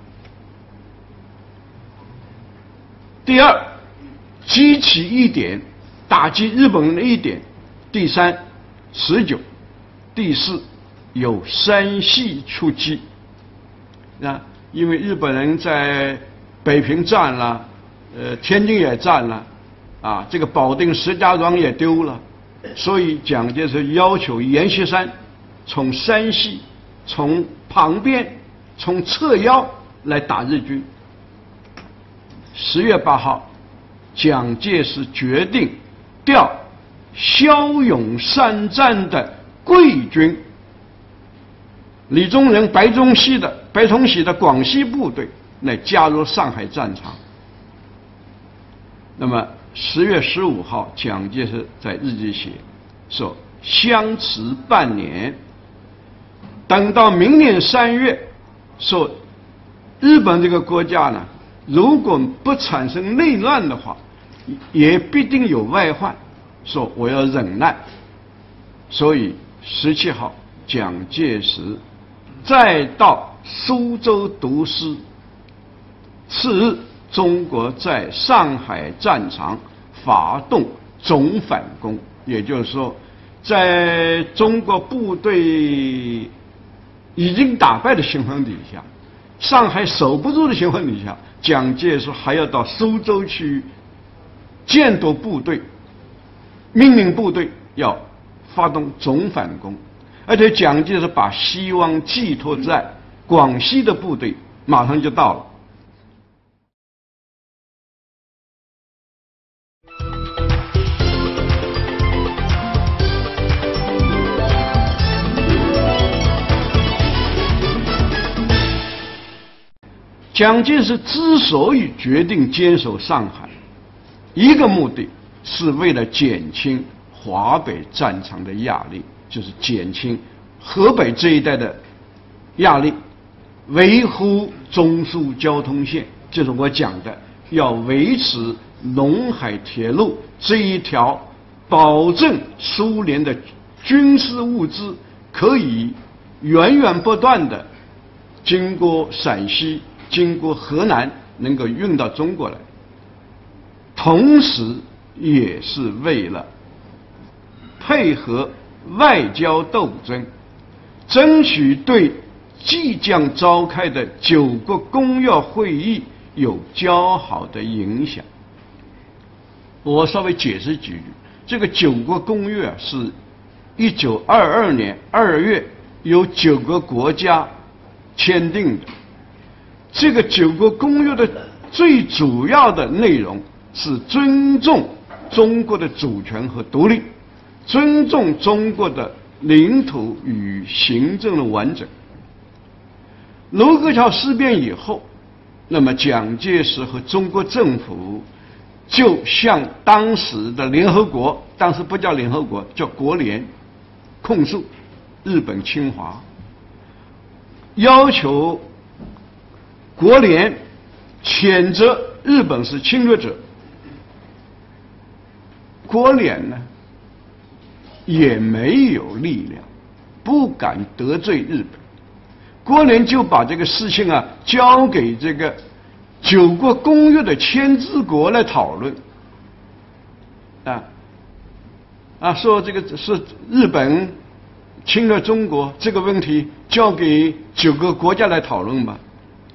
第二，激起一点，打击日本人的一点；第三，持久；第四，由山西出击。那因为日本人在北平占了，呃，天津也占了，啊，这个保定、石家庄也丢了，所以蒋介石要求阎锡山从山西、从旁边、从侧腰来打日军。十月八号，蒋介石决定调骁勇善战的桂军，李宗仁、白崇禧的白崇禧的广西部队来加入上海战场。那么十月十五号，蒋介石在日记写说：“相持半年，等到明年三月，说日本这个国家呢，如果不产生内乱的话，也必定有外患。说我要忍耐。”所以十七号，蒋介石再到苏州读诗。次日，中国在上海战场发动总反攻，也就是说，在中国部队已经打败的情况底下，上海守不住的情况底下，蒋介石还要到苏州去监督部队，命令部队要发动总反攻，而且蒋介石把希望寄托在广西的部队马上就到了。蒋介石之所以决定坚守上海，一个目的是为了减轻华北战场的压力，就是减轻河北这一带的压力，维护中苏交通线，就是我讲的要维持陇海铁路这一条，保证苏联的军事物资可以源源不断的经过陕西、经过河南，能够运到中国来，同时也是为了配合外交斗争，争取对即将召开的九国公约会议有较好的影响。我稍微解释几句，这个九国公约是一九二二年二月由九个国家签订的。这个九国公约的最主要的内容是尊重中国的主权和独立，尊重中国的领土与行政的完整。卢沟桥事变以后，那么蒋介石和中国政府就向当时的联合国，当时不叫联合国，叫国联，控诉日本侵华，要求国联谴责日本是侵略者。国联呢也没有力量，不敢得罪日本，国联就把这个事情啊交给这个九国公约的签字国来讨论，啊啊说这个是日本侵略中国这个问题交给九个国家来讨论吧。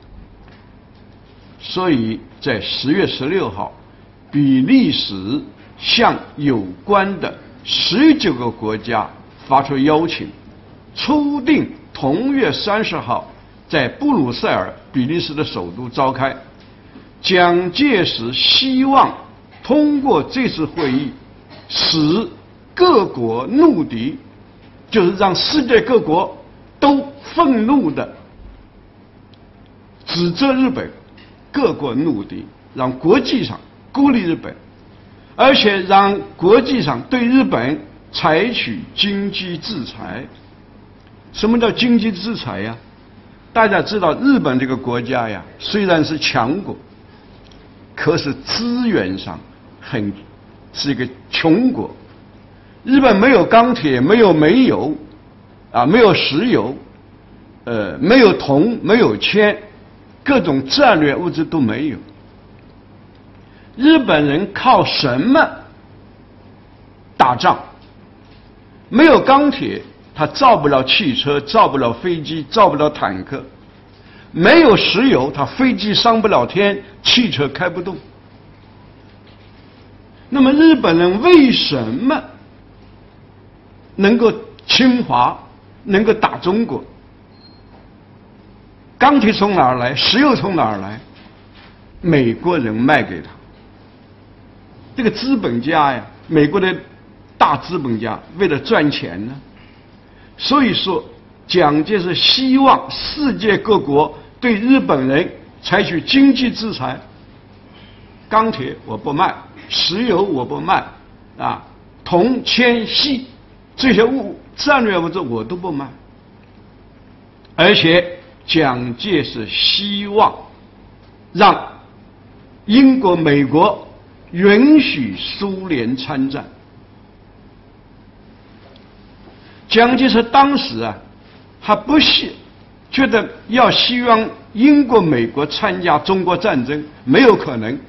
所以在十月十六号，比利时向有关的十九个国家发出邀请，初定同月三十号在布鲁塞尔，比利时的首都召开。蒋介石希望通过这次会议，使各国怒敌，就是让世界各国都愤怒的指责日本，各国怒敌，让国际上孤立日本， 而且让国际上对日本采取经济制裁。什么叫经济制裁呀？大家知道，日本这个国家呀，虽然是强国，可是资源上很是一个穷国。日本没有钢铁，没有煤油，啊，没有石油，呃，没有铜，没有铅，各种战略物质都没有。日本人靠什么打仗？没有钢铁，他造不了汽车，造不了飞机，造不了坦克；没有石油，他飞机上不了天，汽车开不动。那么日本人为什么能够侵华，能够打中国？钢铁从哪儿来？石油从哪儿来？美国人卖给他。这个资本家呀，美国的大资本家为了赚钱呢，所以说蒋介石希望世界各国对日本人采取经济制裁。钢铁我不卖，石油我不卖，啊，铜、铅、锡这些物战略物质我都不卖。而且蒋介石希望让英国、美国允许苏联参战。蒋介石当时啊，还不希觉得要希望英国、美国参加中国战争，没有可能。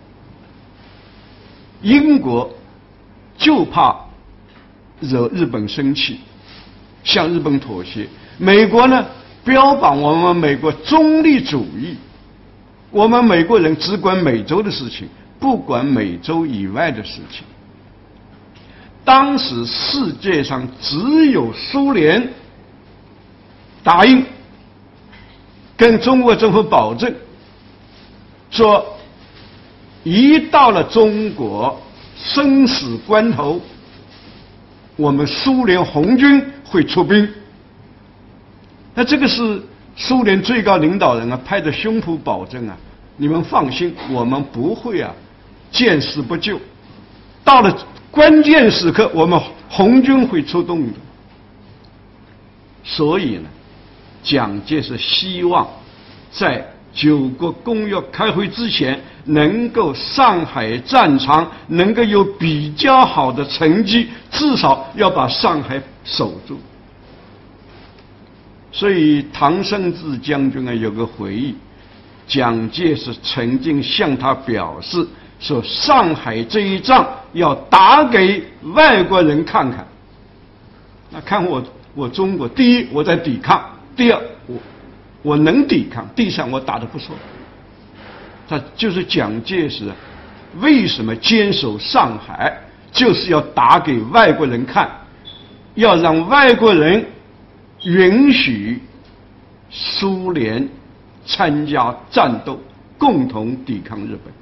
英国就怕惹日本生气，向日本妥协。美国呢，标榜我们美国中立主义，我们美国人只管美洲的事情，不管美洲以外的事情。当时世界上只有苏联答应跟中国政府保证说，一到了中国生死关头，我们苏联红军会出兵。那这个是苏联最高领导人啊，拍着胸脯保证啊，你们放心，我们不会啊见死不救，到了关键时刻我们红军会出动的。所以呢，蒋介石希望在九国公约开会之前，能够上海战场能够有比较好的成绩，至少要把上海守住。所以唐生智将军啊有个回忆，蒋介石曾经向他表示说，上海这一仗要打给外国人看看。那看我我中国，第一我在抵抗，第二我我能抵抗，第三我打得不错。他就是蒋介石为什么坚守上海，就是要打给外国人看，要让外国人允许苏联参加战斗，共同抵抗日本。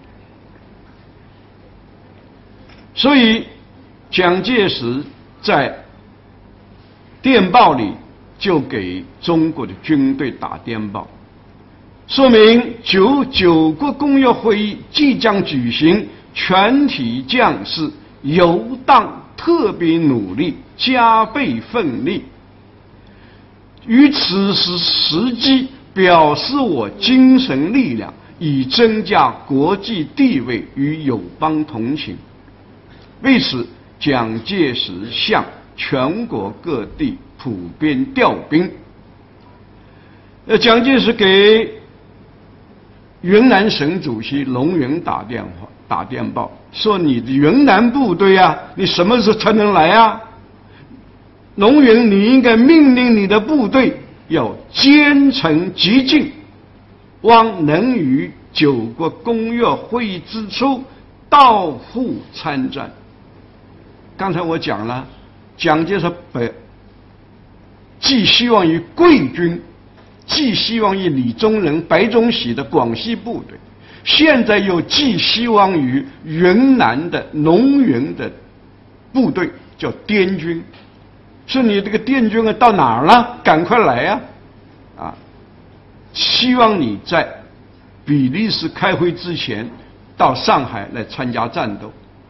所以蒋介石在电报里就给中国的军队打电报，说明九九国公约会议即将举行，全体将士有当特别努力，加倍奋力，于此时时机表示我精神力量，以增加国际地位与友邦同情。为此，蒋介石向全国各地普遍调兵。呃，蒋介石给云南省主席龙云打电话打电报，说你的云南部队啊，你什么时候才能来啊？龙云，你应该命令你的部队要兼程急进，望能于九国公约会议之初到沪参战。刚才我讲了，蒋介石本寄希望于桂军，寄希望于李宗仁、白崇禧的广西部队，现在又寄希望于云南的龙云的部队，叫滇军。说你这个滇军啊到哪儿了？赶快来呀！啊，希望你在比利时开会之前到上海来参加战斗。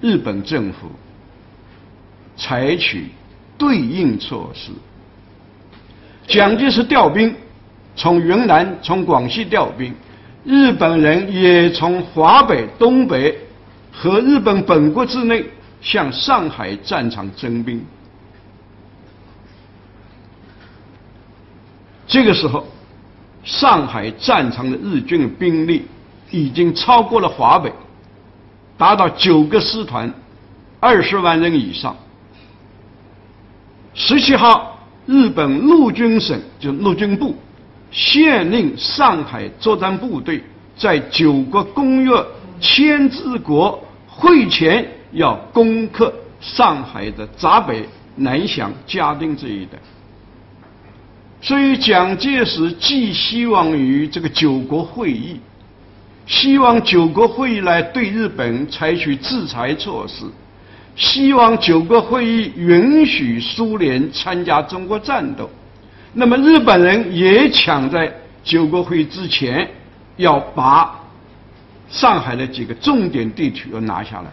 日本政府采取对应措施。蒋介石调兵，从云南、从广西调兵，日本人也从华北、东北和日本本国之内向上海战场征兵。这个时候，上海战场的日军兵力已经超过了华北，达到九个师团，二十万人以上。十七号，日本陆军省就陆军部限令上海作战部队在九国公约签字国会前要攻克上海的闸北、南翔、嘉定这一带。所以蒋介石寄希望于这个九国会议，希望九国会议来对日本采取制裁措施，希望九国会议允许苏联参加中国战斗。那么日本人也抢在九国会议之前要把上海的几个重点地区要拿下来。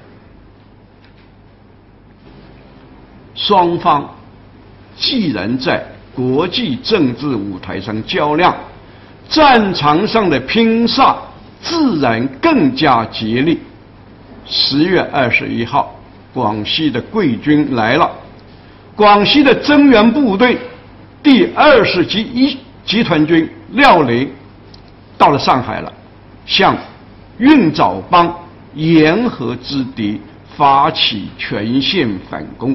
双方既然在国际政治舞台上较量，战场上的拼杀自然更加激烈。十月二十一号，广西的桂军来了，广西的增援部队第二十集一集团军廖雷到了上海了，向运枣帮沿河之敌发起全线反攻。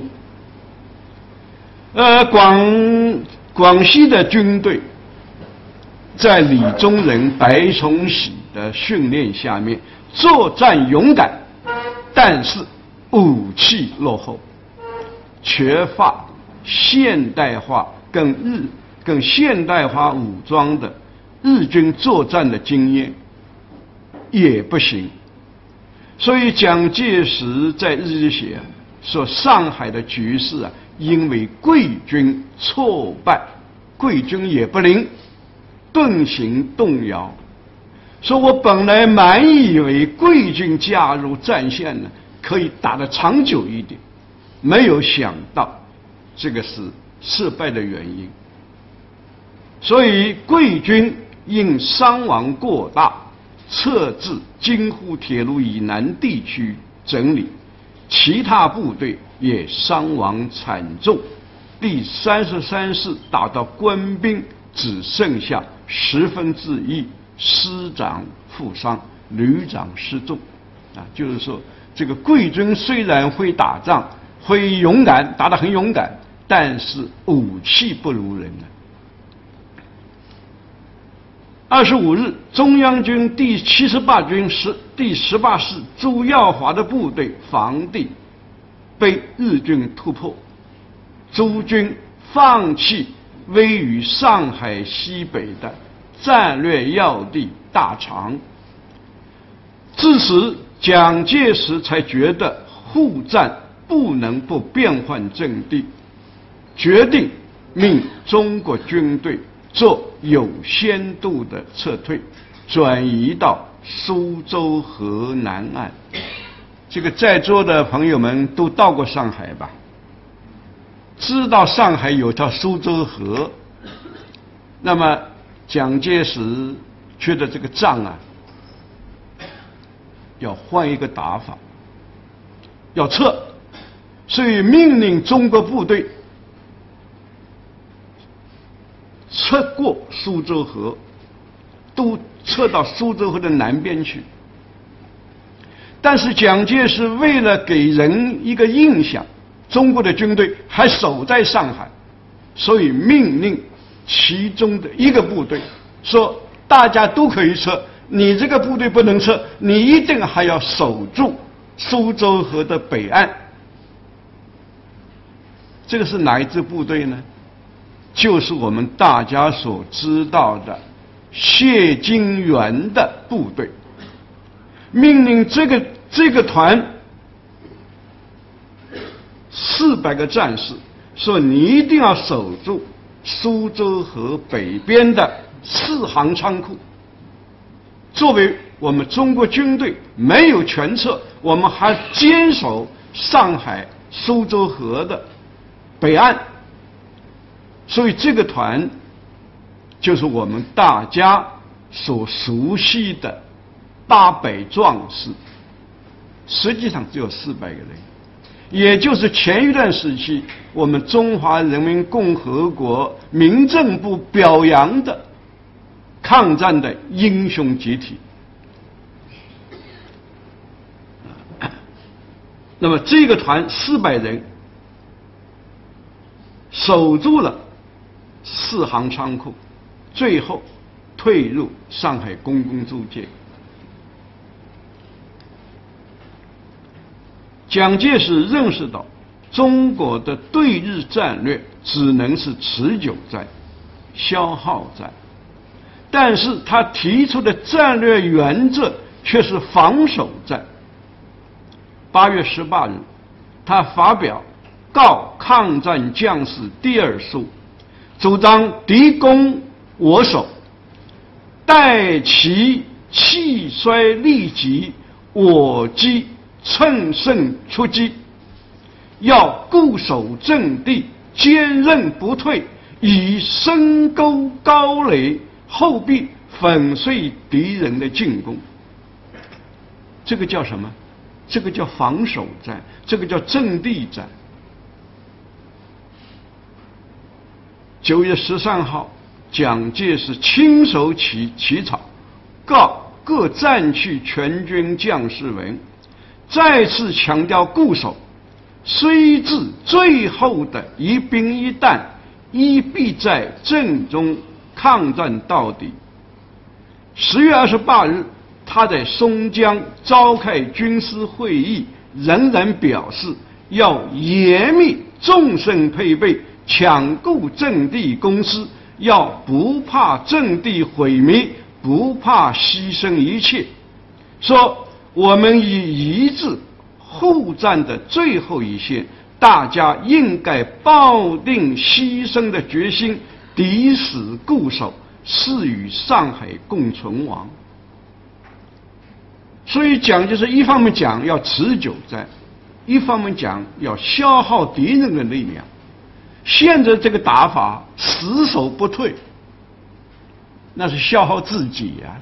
呃，广广西的军队在李宗仁、白崇禧的训练下面作战勇敢，但是武器落后，缺乏现代化跟日跟现代化武装的日军作战的经验也不行。所以蒋介石在日记写说，上海的局势啊，因为桂军挫败，桂军也不灵，顿形动摇。说我本来满以为桂军加入战线呢，可以打得长久一点，没有想到这个是失败的原因。所以桂军因伤亡过大，撤至京沪铁路以南地区整理，其他部队也伤亡惨重。第三十三师打到官兵只剩下十分之一，师长负伤，旅长失重。啊，就是说，这个桂军虽然会打仗，会勇敢，打得很勇敢，但是武器不如人啊。二十五日，中央军第七十八军十第十八师朱耀华的部队防地被日军突破，朱军放弃位于上海西北的战略要地大长。自此，蒋介石才觉得护战不能不变换阵地，决定命中国军队做有限度的撤退，转移到苏州河南岸。这个在座的朋友们都到过上海吧？知道上海有条苏州河。那么蒋介石觉得这个仗啊，要换一个打法，要撤，所以命令中国部队撤过苏州河，都撤到苏州河的南边去。但是蒋介石为了给人一个印象，中国的军队还守在上海，所以命令其中的一个部队说，大家都可以撤，你这个部队不能撤，你一定还要守住苏州河的北岸。这个是哪一支部队呢？就是我们大家所知道的谢金元的部队。命令这个这个团四百个战士说，你一定要守住苏州河北边的四行仓库。作为我们中国军队没有全撤， 我们还坚守上海苏州河的北岸，所以这个团就是我们大家所熟悉的八百壮士，实际上只有四百个人，也就是前一段时期我们中华人民共和国民政部表扬的抗战的英雄集体。那么这个团四百人守住了四行仓库，最后退入上海公共租界。蒋介石认识到中国的对日战略只能是持久战、消耗战，但是他提出的战略原则却是防守战。八月十八日，他发表《告抗战将士第二书》，主张敌攻我守，待其气衰力竭，我即乘胜出击，要固守阵地，坚韧不退，以深沟高垒，后必粉碎敌人的进攻。这个叫什么？这个叫防守战，这个叫阵地战。九月十三号，蒋介石亲手起起草，告各战区全军将士文，再次强调固守，虽至最后的一兵一弹，亦必在阵中抗战到底。十月二十八日，他在松江召开军事会议，仍然表示要严密纵深配备，强固阵地工事，要不怕阵地毁灭，不怕牺牲一切。说我们以一致护战的最后一线，大家应该抱定牺牲的决心，抵死固守，誓与上海共存亡。所以蒋介石一方面讲要持久战，一方面讲要消耗敌人的力量。现在这个打法死守不退，那是消耗自己呀、啊。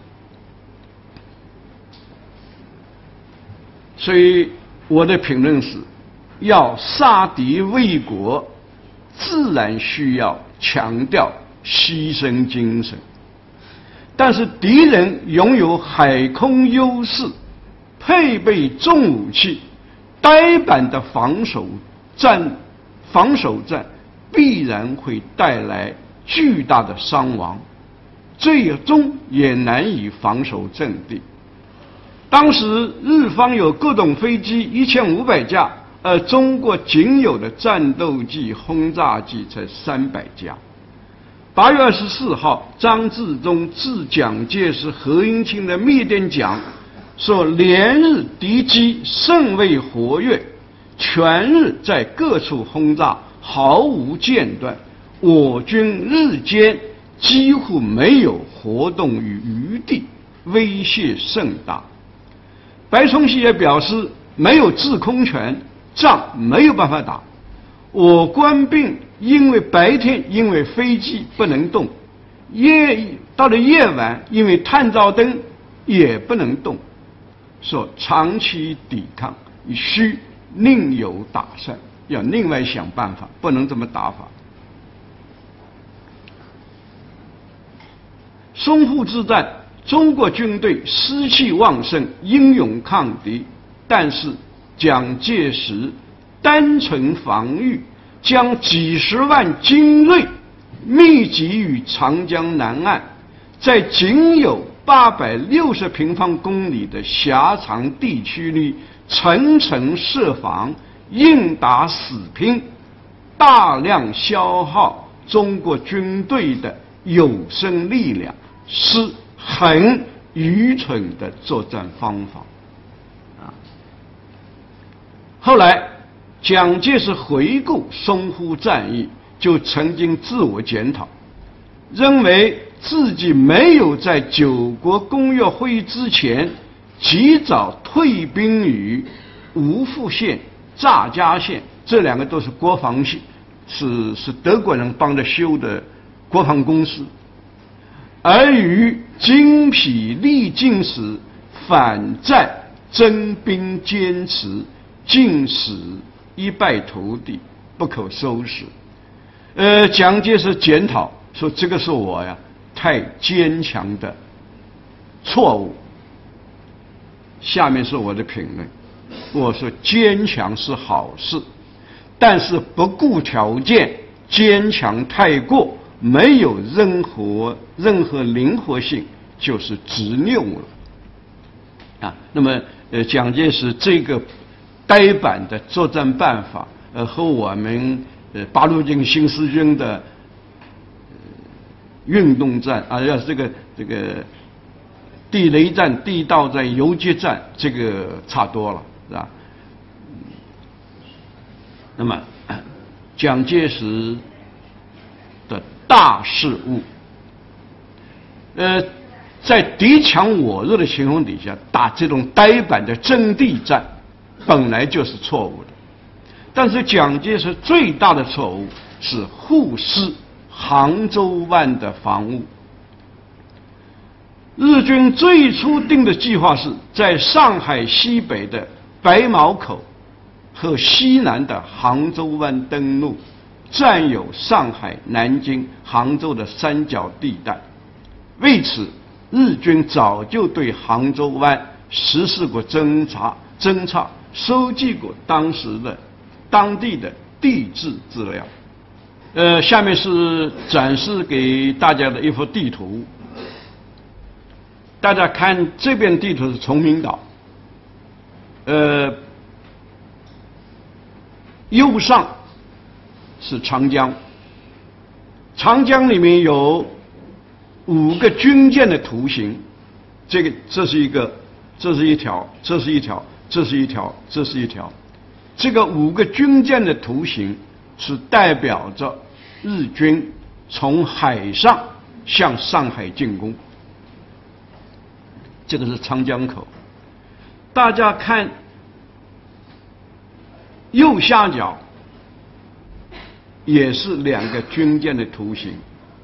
所以我的评论是，要杀敌为国，自然需要强调牺牲精神。但是敌人拥有海空优势，配备重武器，呆板的防守战，防守战必然会带来巨大的伤亡，最终也难以防守阵地。当时日方有各种飞机一千五百架，而中国仅有的战斗机、轰炸机才三百架。八月二十四号，张治中致蒋介石、何应钦的密电讲说，连日敌机甚为活跃，全日在各处轰炸，毫无间断，我军日间几乎没有活动与余地，威胁甚大。白崇禧也表示，没有制空权，仗没有办法打。我官兵因为白天因为飞机不能动，夜到了夜晚因为探照灯也不能动，说长期抵抗需另有打算，要另外想办法，不能这么打法。淞沪之战，中国军队士气旺盛，英勇抗敌，但是蒋介石单纯防御，将几十万精锐密集于长江南岸，在仅有八百六十平方公里的狭长地区里层层设防，硬打死拼，大量消耗中国军队的有生力量，是很愚蠢的作战方法啊。后来蒋介石回顾淞沪战役，就曾经自我检讨，认为自己没有在九国公约会议之前及早退兵于芜湖县、乍家县，这两个都是国防县，是是德国人帮着修的国防公司。而于精疲力尽时，反再征兵坚持，尽使一败涂地，不可收拾。呃，蒋介石检讨说，这个是我呀太坚强的错误。下面是我的评论，我说坚强是好事，但是不顾条件，坚强太过，没有任何任何灵活性，就是执拗了啊。那么呃，蒋介石这个呆板的作战办法，呃，和我们呃八路军新四军的、呃、运动战啊，要是这个这个地雷战、地道战、游击战，这个差多了，是吧？那么蒋介石的大事误，呃，在敌强我弱的情况底下，打这种呆板的阵地战，本来就是错误的。但是蒋介石最大的错误是忽视杭州湾的防务。日军最初定的计划是在上海西北的白毛口和西南的杭州湾登陆，占有上海、南京、杭州的三角地带。为此，日军早就对杭州湾实施过侦查、侦察，收集过当时的当地的地质资料。呃，下面是展示给大家的一幅地图。大家看这边地图是崇明岛，呃，右上是长江，长江里面有五个军舰的图形，这个这是一个，这是一条，这是一条，这是一条，这是一条，这个五个军舰的图形是代表着日军从海上向上海进攻。这个是长江口，大家看右下角也是两个军舰的图形。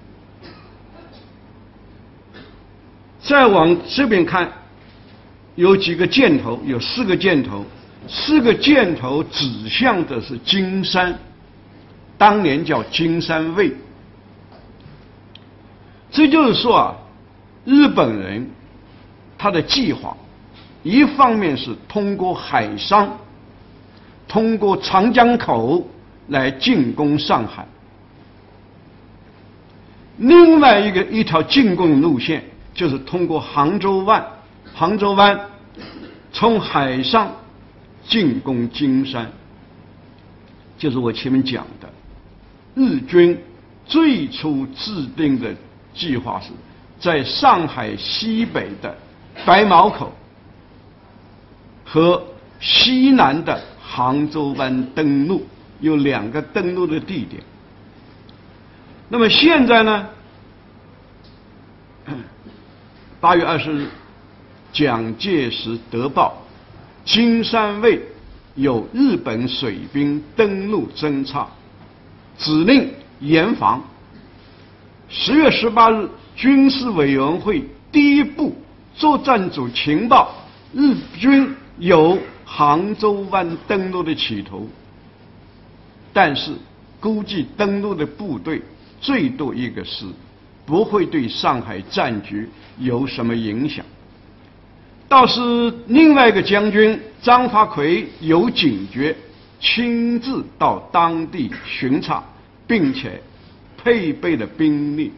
再往这边看，有几个箭头，有四个箭头，四个箭头指向的是金山，当年叫金山卫。这就是说啊，日本人他的计划，一方面是通过海商，通过长江口来进攻上海；另外一个一条进攻路线就是通过杭州湾，杭州湾从海上进攻金山。就是我前面讲的，日军最初制定的计划是在上海西北的白毛口和西南的杭州湾登陆，有两个登陆的地点。那么现在呢，八月二十日，蒋介石得报，金山卫有日本水兵登陆侦察，指令严防。十月十八日，军事委员会第一部作战组情报，日军有杭州湾登陆的企图，但是估计登陆的部队最多一个师，不会对上海战局有什么影响。倒是另外一个将军张发奎有警觉，亲自到当地巡查，并且配备了兵力。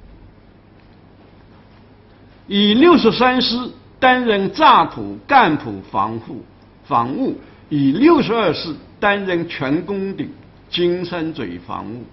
以六十三师担任乍浦、赣浦防护防务，以六十二师担任全攻顶金山嘴防务。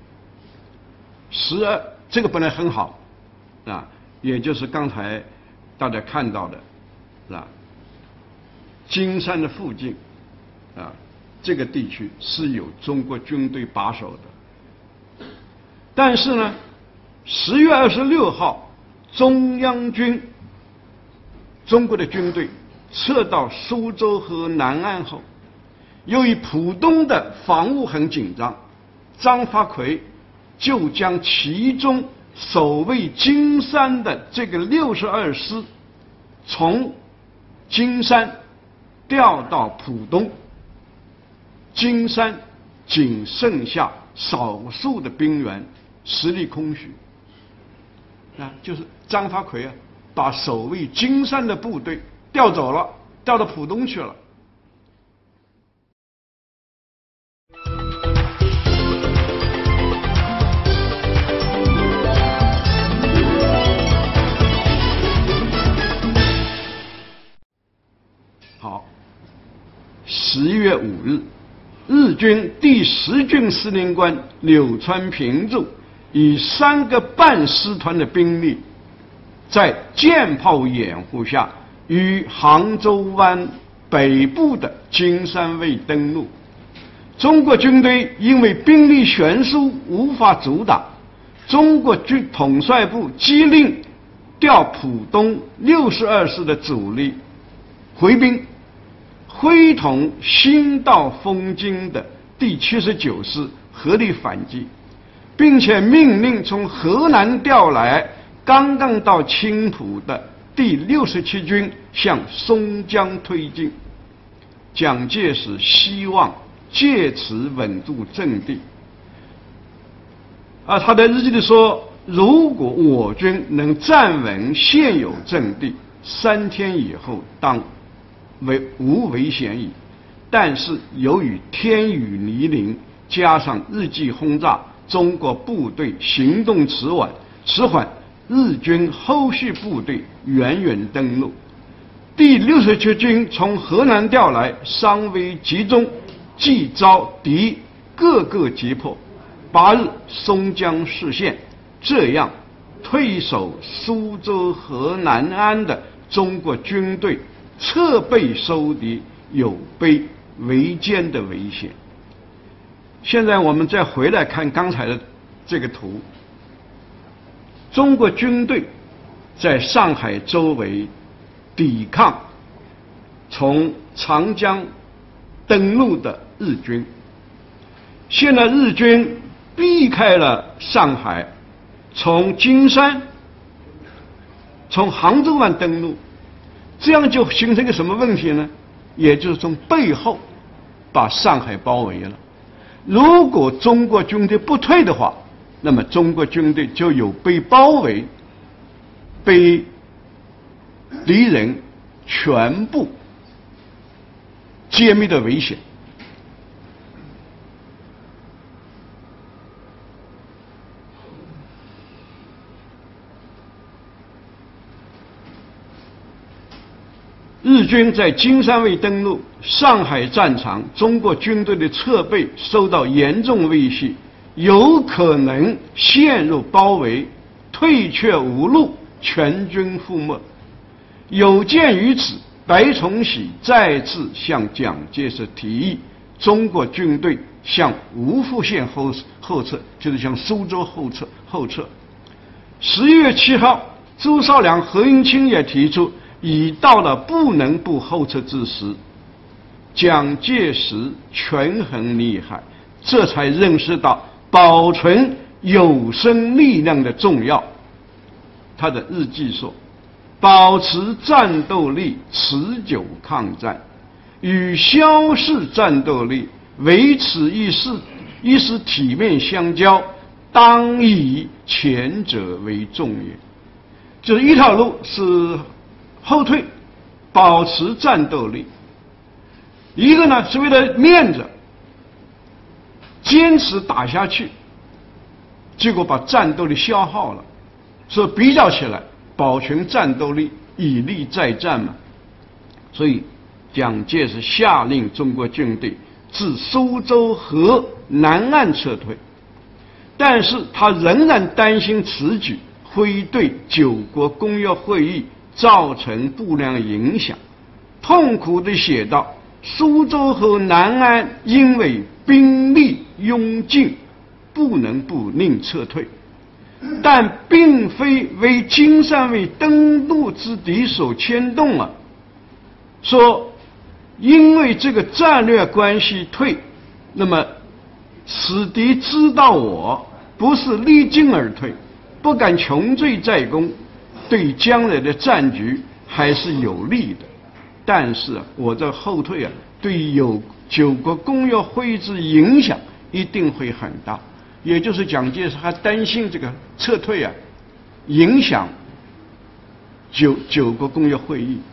十二这个本来很好啊，也就是刚才大家看到的，是吧？金山的附近啊，这个地区是有中国军队把守的。但是呢，十月二十六号，中央军中国的军队撤到苏州河南岸后，由于浦东的防务很紧张，张发奎就将其中守卫金山的这个六十二师从金山调到浦东，金山仅剩下少数的兵员，实力空虚。啊，就是张发奎啊，把守卫金山的部队调走了，调到浦东去了。好，十月五日，日军第十军司令官柳川平助以三个半师团的兵力，在舰炮掩护下，于杭州湾北部的金山卫登陆。中国军队因为兵力悬殊无法阻挡，中国军统帅部机令调浦东六十二师的主力回兵，会同新到封京的第七十九师合力反击，并且命令从河南调来刚刚到青浦的第六十七军向松江推进。蒋介石希望借此稳住阵地。而他在日记里说，如果我军能站稳现有阵地，三天以后当为无危险矣。但是由于天雨泥泞，加上日际轰炸，中国部队行动迟缓，迟缓，日军后续部队远远登陆。第六十七军从河南调来，尚未集中，即遭敌各个击破。八日，松江失陷。这样，退守苏州河南岸的中国军队侧背收敌，有被围歼的危险。现在我们再回来看刚才的这个图，中国军队在上海周围抵抗从长江登陆的日军。现在日军避开了上海，从金山、从杭州湾登陆，这样就形成一个什么问题呢？也就是从背后把上海包围了。如果中国军队不退的话，那么中国军队就有被包围、被敌人全部歼灭的危险。日军在金山卫登陆，上海战场，中国军队的侧背受到严重威胁，有可能陷入包围，退却无路，全军覆没。有鉴于此，白崇禧再次向蒋介石提议，中国军队向吴福县后后撤，就是向苏州后撤后撤。十一月七号，朱绍良、何应钦也提出，已到了不能不后撤之时。蒋介石权衡利害，这才认识到保存有生力量的重要。他的日记说，保持战斗力，持久抗战，与消逝战斗力，维持一丝一丝体面相交，当以前者为重也。就是一条路是后退，保持战斗力；一个呢是为了面子，坚持打下去，结果把战斗力消耗了。所以比较起来，保存战斗力，以力再战嘛。所以蒋介石下令中国军队自苏州河南岸撤退，但是他仍然担心此举会对九国公约会议造成不良影响，痛苦地写道：苏州河南岸因为兵力拥进，不能不令撤退，但并非为金山卫登陆之敌所牵动啊。 说因为这个战略关系退，那么此敌知道我不是离境而退，不敢穷追在攻，对将来的战局还是有利的。但是啊，我这后退啊，对有九国公约会议之影响一定会很大。也就是蒋介石还担心这个撤退啊，影响九九国公约会议。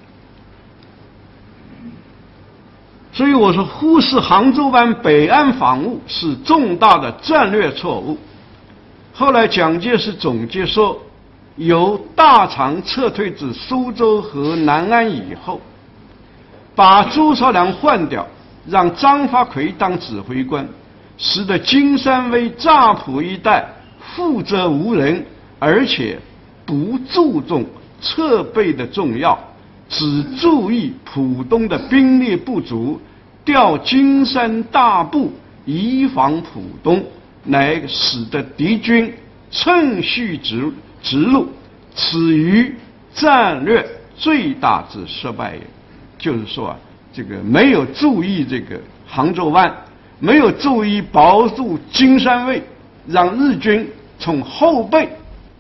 所以我说，忽视杭州湾北岸防务是重大的战略错误。后来蒋介石总结说，由大肠撤退至苏州和南安以后，把朱绍良换掉，让张发奎当指挥官，使得金山威、乍浦一带负责无人，而且不注重撤备的重要，只注意浦东的兵力不足，调金山大部以防浦东，乃使得敌军趁虚直直入，此于战略最大之失败也。就是说啊，这个没有注意这个杭州湾，没有注意保住金山卫，让日军从后背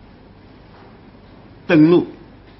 登陆。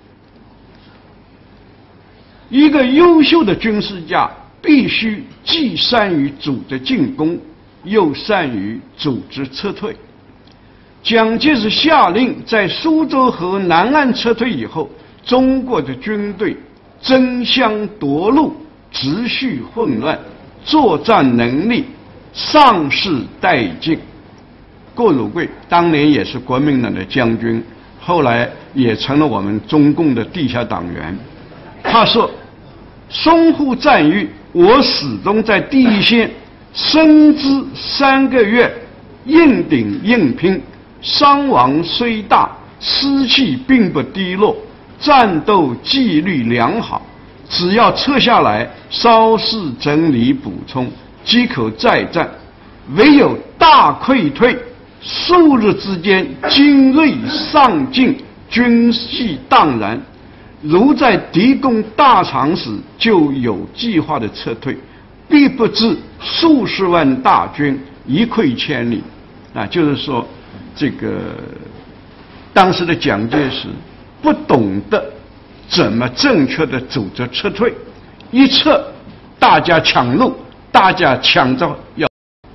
一个优秀的军事家必须既善于组织进攻，又善于组织撤退。蒋介石下令在苏州和南岸撤退以后，中国的军队争相夺路，秩序混乱，作战能力丧失殆尽。郭汝贵当年也是国民党的将军，后来也成了我们中共的地下党员。他说，淞沪战役我始终在第一线，深知三个月硬顶硬拼，伤亡虽大，士气并不低落，战斗纪律良好，只要撤下来，稍事整理补充，即可再战。唯有大溃退，数日之间精锐上进，军纪荡然。如在敌攻大肠时，就有计划的撤退，必不致数十万大军一溃千里。啊，就是说，这个当时的蒋介石不懂得怎么正确的组织撤退，一撤大家抢路，大家抢着要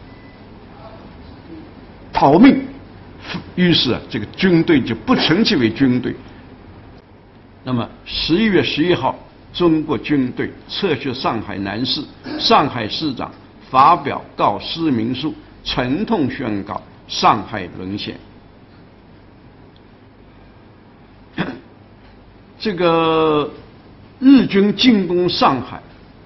逃命，于是啊，这个军队就不称其为军队。那么十一月十一号，中国军队撤去上海南市，上海市长发表告示民书，沉痛宣告上海沦陷。这个日军进攻上海，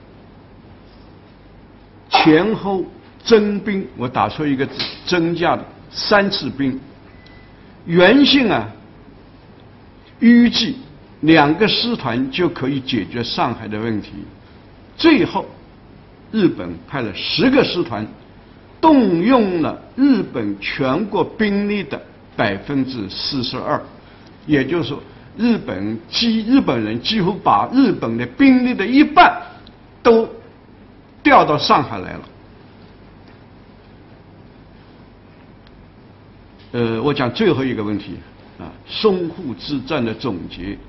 前后增兵，我打出一个字，增加了三次兵。原先啊，预计两个师团就可以解决上海的问题，最后日本派了十个师团，动用了日本全国兵力的百分之四十二，也就是说，日本几日本人几乎把日本的兵力的一半都调到上海来了。呃，我讲最后一个问题啊，淞沪之战的总结。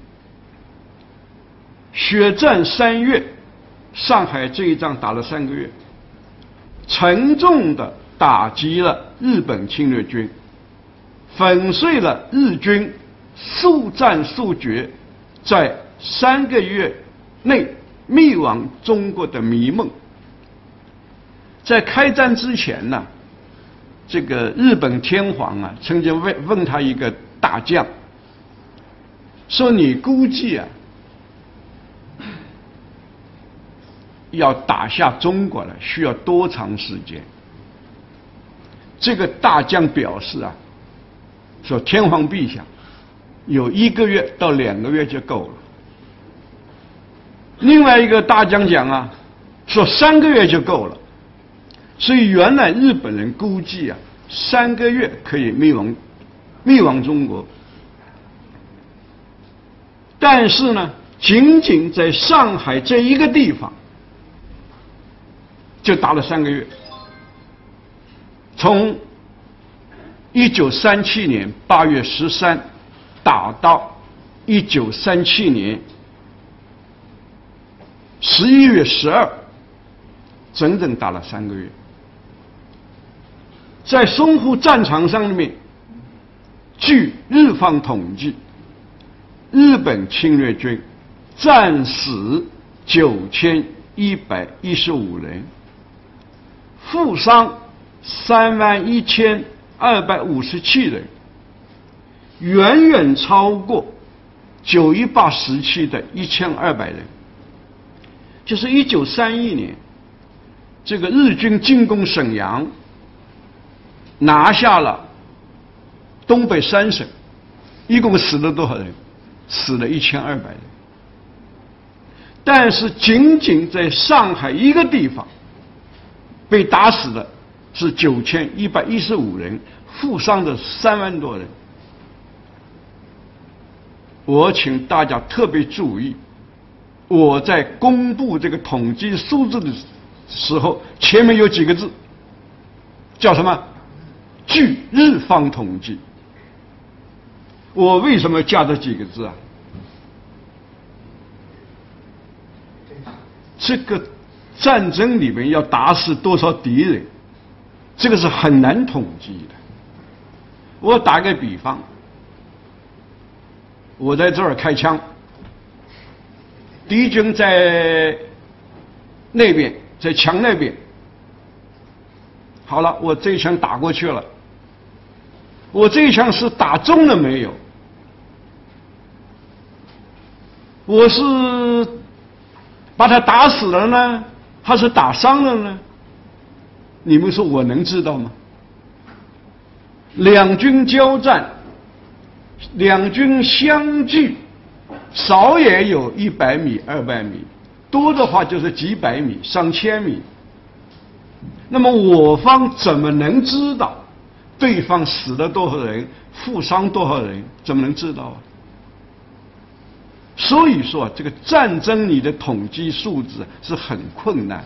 血战三月，上海这一仗打了三个月，沉重的打击了日本侵略军，粉碎了日军速战速决，在三个月内灭亡中国的迷梦。在开战之前呢，这个日本天皇啊，曾经问问他一个大将，说你估计啊，要打下中国了，需要多长时间？这个大将表示啊，说天皇陛下，有一个月到两个月就够了。另外一个大将讲啊，说三个月就够了。所以原来日本人估计啊，三个月可以灭亡灭亡中国。但是呢， 仅仅在上海这一个地方，就打了三个月。从一九三七年八月十三打到一九三七年十一月十二，整整打了三个月。在淞沪战场上面，据日方统计，日本侵略军战死九千一百一十五人，负伤三万一千二百五十七人，远远超过九一八时期的一千二百人。就是一九三一年，这个日军进攻沈阳，拿下了东北三省，一共死了多少人？死了一千二百人。但是仅仅在上海一个地方被打死的是九千一百一十五人，负伤的三万多人。我请大家特别注意，我在公布这个统计数字的时候，前面有几个字，叫什么？据日方统计。我为什么加这几个字啊？这个战争里面要打死多少敌人，这个是很难统计的。我打个比方，我在这儿开枪，敌军在那边，在墙那边。好了，我这一枪打过去了，我这一枪是打中了没有？我是把他打死了呢，还是打伤了呢？你们说我能知道吗？两军交战，两军相距少也有一百米、二百米，多的话就是几百米、上千米。那么我方怎么能知道对方死了多少人，负伤多少人？怎么能知道啊？所以说，这个战争里的统计数字是很困难的，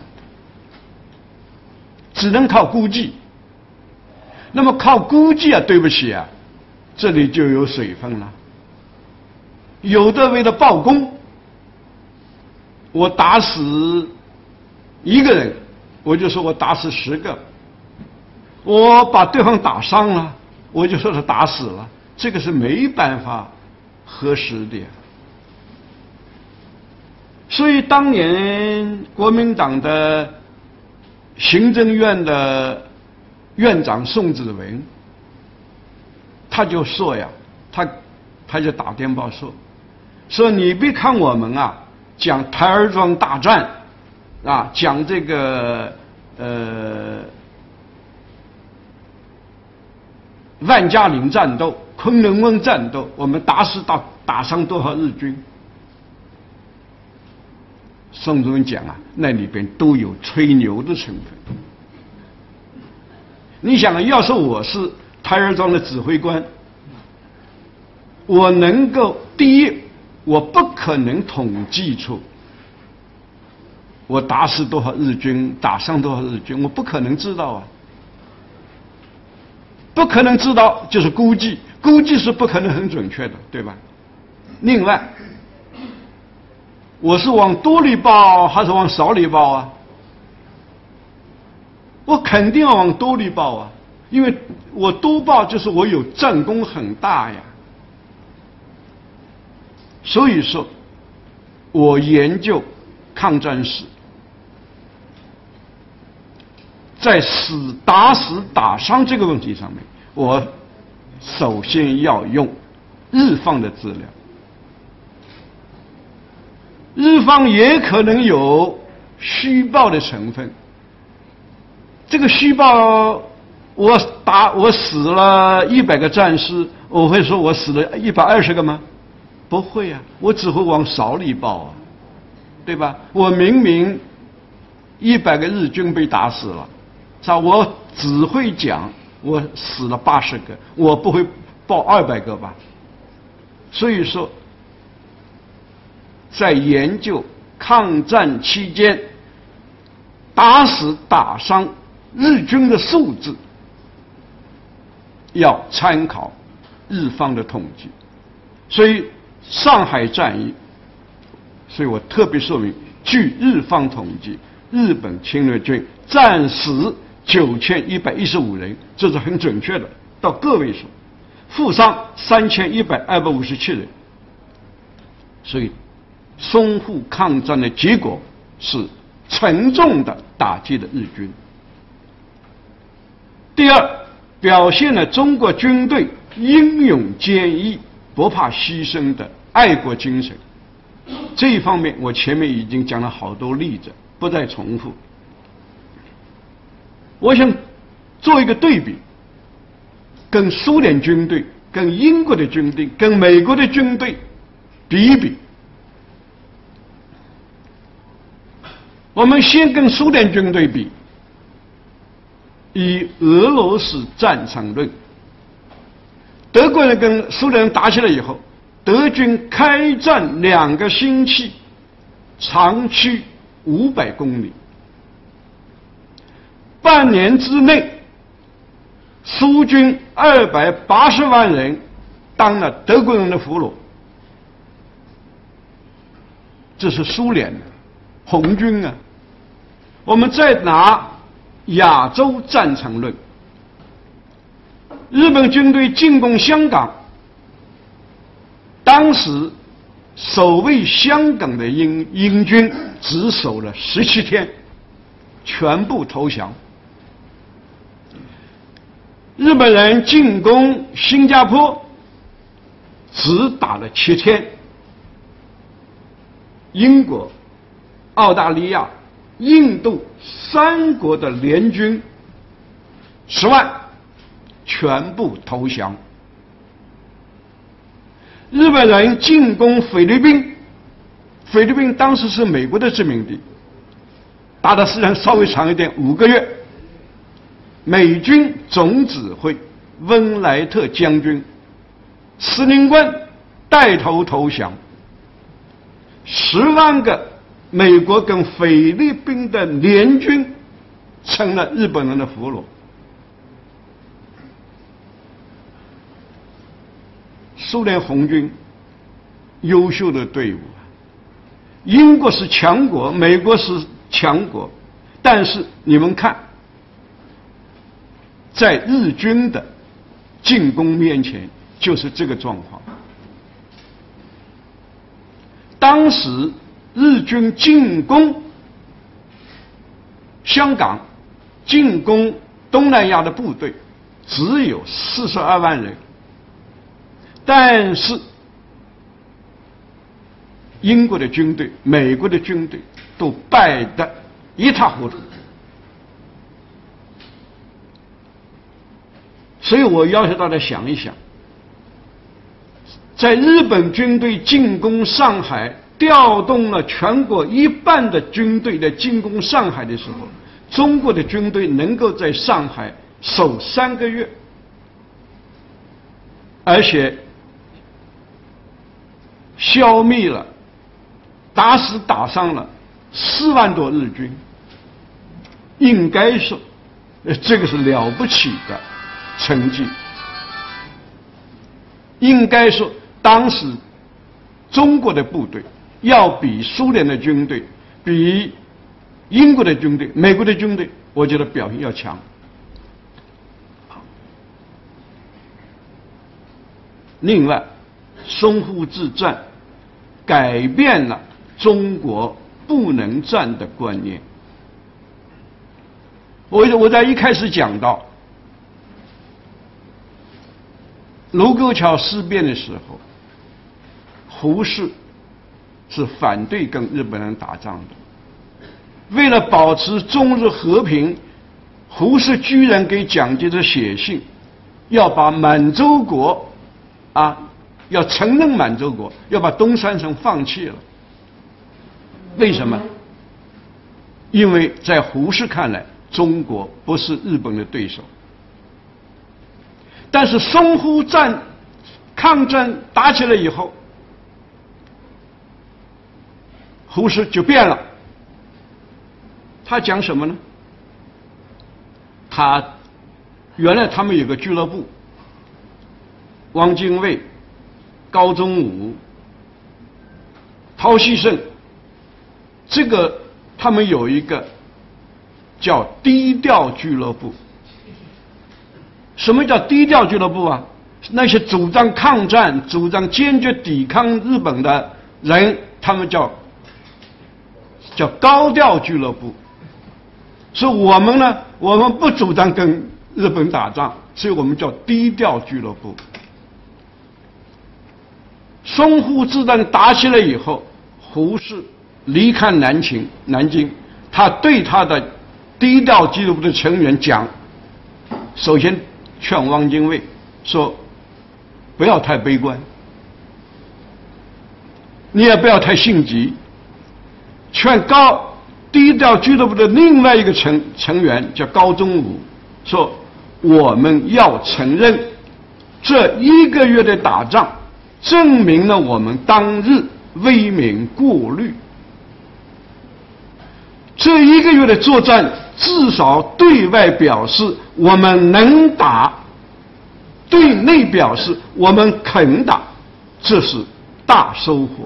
只能靠估计。那么靠估计啊，对不起啊，这里就有水分了。有的为了报功，我打死一个人，我就说我打死十个；我把对方打伤了，我就说他打死了。这个是没办法核实的呀。所以当年国民党的行政院的院长宋子文，他就说呀，他他就打电报说，说你别看我们啊讲台儿庄大战啊，讲这个呃万家岭战斗、昆仑温战斗，我们打死打打伤多少日军？宋子文讲啊，那里边都有吹牛的成分。你想，要是我是台儿庄的指挥官，我能够第一，我不可能统计出我打死多少日军，打伤多少日军，我不可能知道啊，不可能知道就是估计，估计是不可能很准确的，对吧？另外，我是往多里报还是往少里报啊？我肯定要往多里报啊，因为我多报就是我有战功很大呀。所以说，我研究抗战史，在死打死打伤这个问题上面，我首先要用日方的资料。日方也可能有虚报的成分。这个虚报，我打我死了一百个战士，我会说我死了一百二十个吗？不会啊，我只会往少里报啊，对吧？我明明一百个日军被打死了，是吧？我只会讲我死了八十个，我不会报二百个吧？所以说， 在研究抗战期间打死打伤日军的数字，要参考日方的统计。所以上海战役，所以我特别说明，据日方统计，日本侵略军战死九千一百一十五人，这是很准确的，到个位数，负伤三千一百二百五十七人。所以淞沪抗战的结果是沉重的打击了日军。第二，表现了中国军队英勇坚毅、不怕牺牲的爱国精神。这一方面我前面已经讲了好多例子，不再重复。我想做一个对比，跟苏联军队、跟英国的军队、跟美国的军队比一比。我们先跟苏联军队比，以俄罗斯战场论，德国人跟苏联人打起来以后，德军开战两个星期，长驱五百公里，半年之内，苏军二百八十万人当了德国人的俘虏。这是苏联的红军啊。我们再拿亚洲战场论，日本军队进攻香港，当时守卫香港的英英军只守了十七天，全部投降。日本人进攻新加坡，只打了七天。英国、澳大利亚、印度三国的联军十万全部投降。日本人进攻菲律宾，菲律宾当时是美国的殖民地，打的时间稍微长一点，五个月。美军总指挥温莱特将军、司令官带头投降，十万个美国跟菲律宾的联军成了日本人的俘虏。苏联红军优秀的队伍，英国是强国，美国是强国，但是你们看，在日军的进攻面前就是这个状况。当时日军进攻香港、进攻东南亚的部队只有四十二万人，但是英国的军队、美国的军队都败得一塌糊涂。所以我要求大家想一想，在日本军队进攻上海，调动了全国一半的军队来进攻上海的时候，中国的军队能够在上海守三个月，而且消灭了、打死打伤了四万多日军，应该说，这个是了不起的成绩。应该说，当时中国的部队要比苏联的军队、比英国的军队、美国的军队，我觉得表现要强。另外，淞沪之战改变了中国不能战的观念。我我在一开始讲到卢沟桥事变的时候，胡适是反对跟日本人打仗的。为了保持中日和平，胡适居然给蒋介石写信，要把满洲国啊，要承认满洲国，要把东三省放弃了。为什么？因为在胡适看来，中国不是日本的对手。但是淞沪战抗战打起来以后， 胡适就变了。他讲什么呢？他原来他们有个俱乐部，汪精卫、高宗武、陶希圣，这个他们有一个叫低调俱乐部。什么叫低调俱乐部啊？那些主张抗战、主张坚决抵抗日本的人，他们叫叫高调俱乐部。所以我们呢，我们不主张跟日本打仗，所以我们叫低调俱乐部。淞沪之战打起来以后，胡适离开南京，南京，他对他的低调俱乐部的成员讲，首先劝汪精卫说，不要太悲观，你也不要太性急。劝高低调俱乐部的另外一个成成员叫高宗武说，我们要承认，这一个月的打仗证明了我们当日未免过虑。这一个月的作战，至少对外表示我们能打，对内表示我们肯打，这是大收获。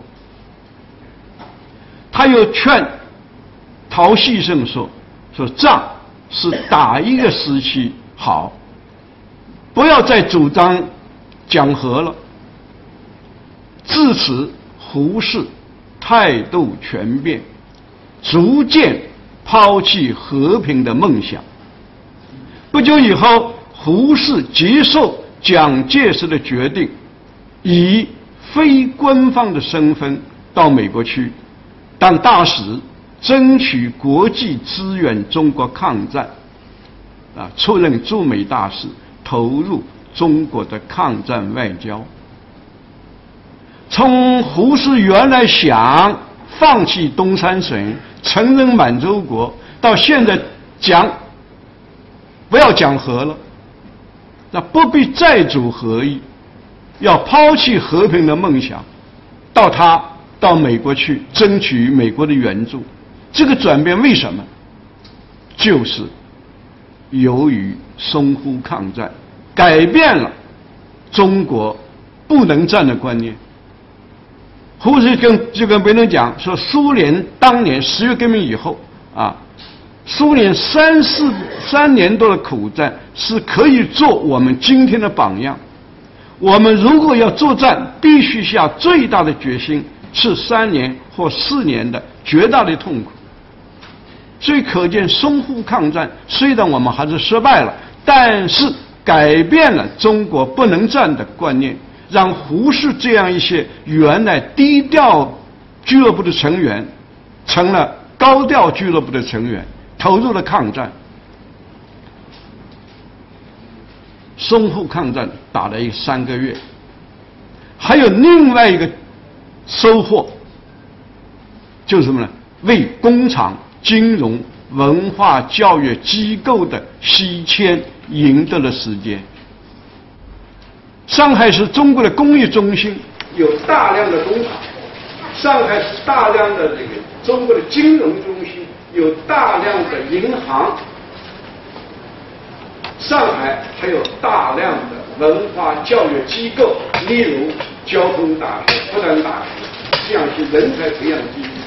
他又劝陶希圣说：“说仗是打一个时期好，不要再主张讲和了。”自此，胡适态度全变，逐渐抛弃和平的梦想。不久以后，胡适接受蒋介石的决定，以非官方的身份到美国去当大使，争取国际支援中国抗战，啊，出任驻美大使，投入中国的抗战外交。从胡适原来想放弃东三省，承认满洲国，到现在讲不要讲和了，那不必再主和议，要抛弃和平的梦想，到他到美国去争取美国的援助。这个转变为什么？就是由于淞沪抗战改变了中国不能战的观念。胡适跟就跟别人讲说，苏联当年十月革命以后啊，苏联三四三年多的苦战是可以做我们今天的榜样。我们如果要作战，必须下最大的决心，是三年或四年的绝大的痛苦。所以可见淞沪抗战虽然我们还是失败了，但是改变了中国不能战的观念，让胡适这样一些原来低调俱乐部的成员成了高调俱乐部的成员，投入了抗战。淞沪抗战打了一三个月，还有另外一个收获，就是什么呢？为工厂、金融、文化教育机构的西迁赢得了时间。上海是中国的工业中心，有大量的工厂；上海是大量的这个中国的金融中心，有大量的银行；上海还有大量的文化教育机构，例如交通大学、复旦大学这样一些人才培养基地。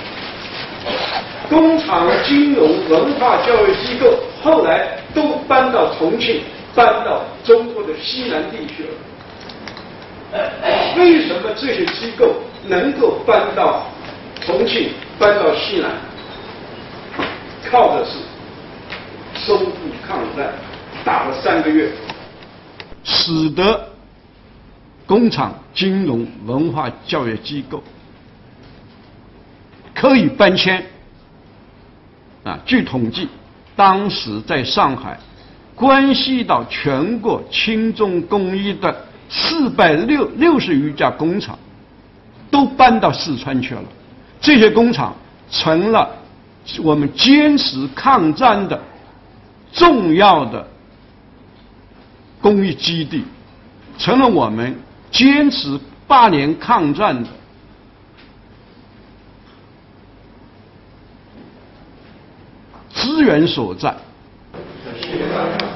工厂、金融、文化教育机构后来都搬到重庆，搬到中国的西南地区了。为什么这些机构能够搬到重庆、搬到西南？靠的是淞沪抗战打了三个月，使得工厂、金融、文化教育机构可以搬迁。啊，据统计，当时在上海，关系到全国轻重工艺的四百六六十余家工厂，都搬到四川去了。这些工厂成了我们坚持抗战的重要的工艺基地，成了我们坚持八年抗战的源所在。 谢谢大家。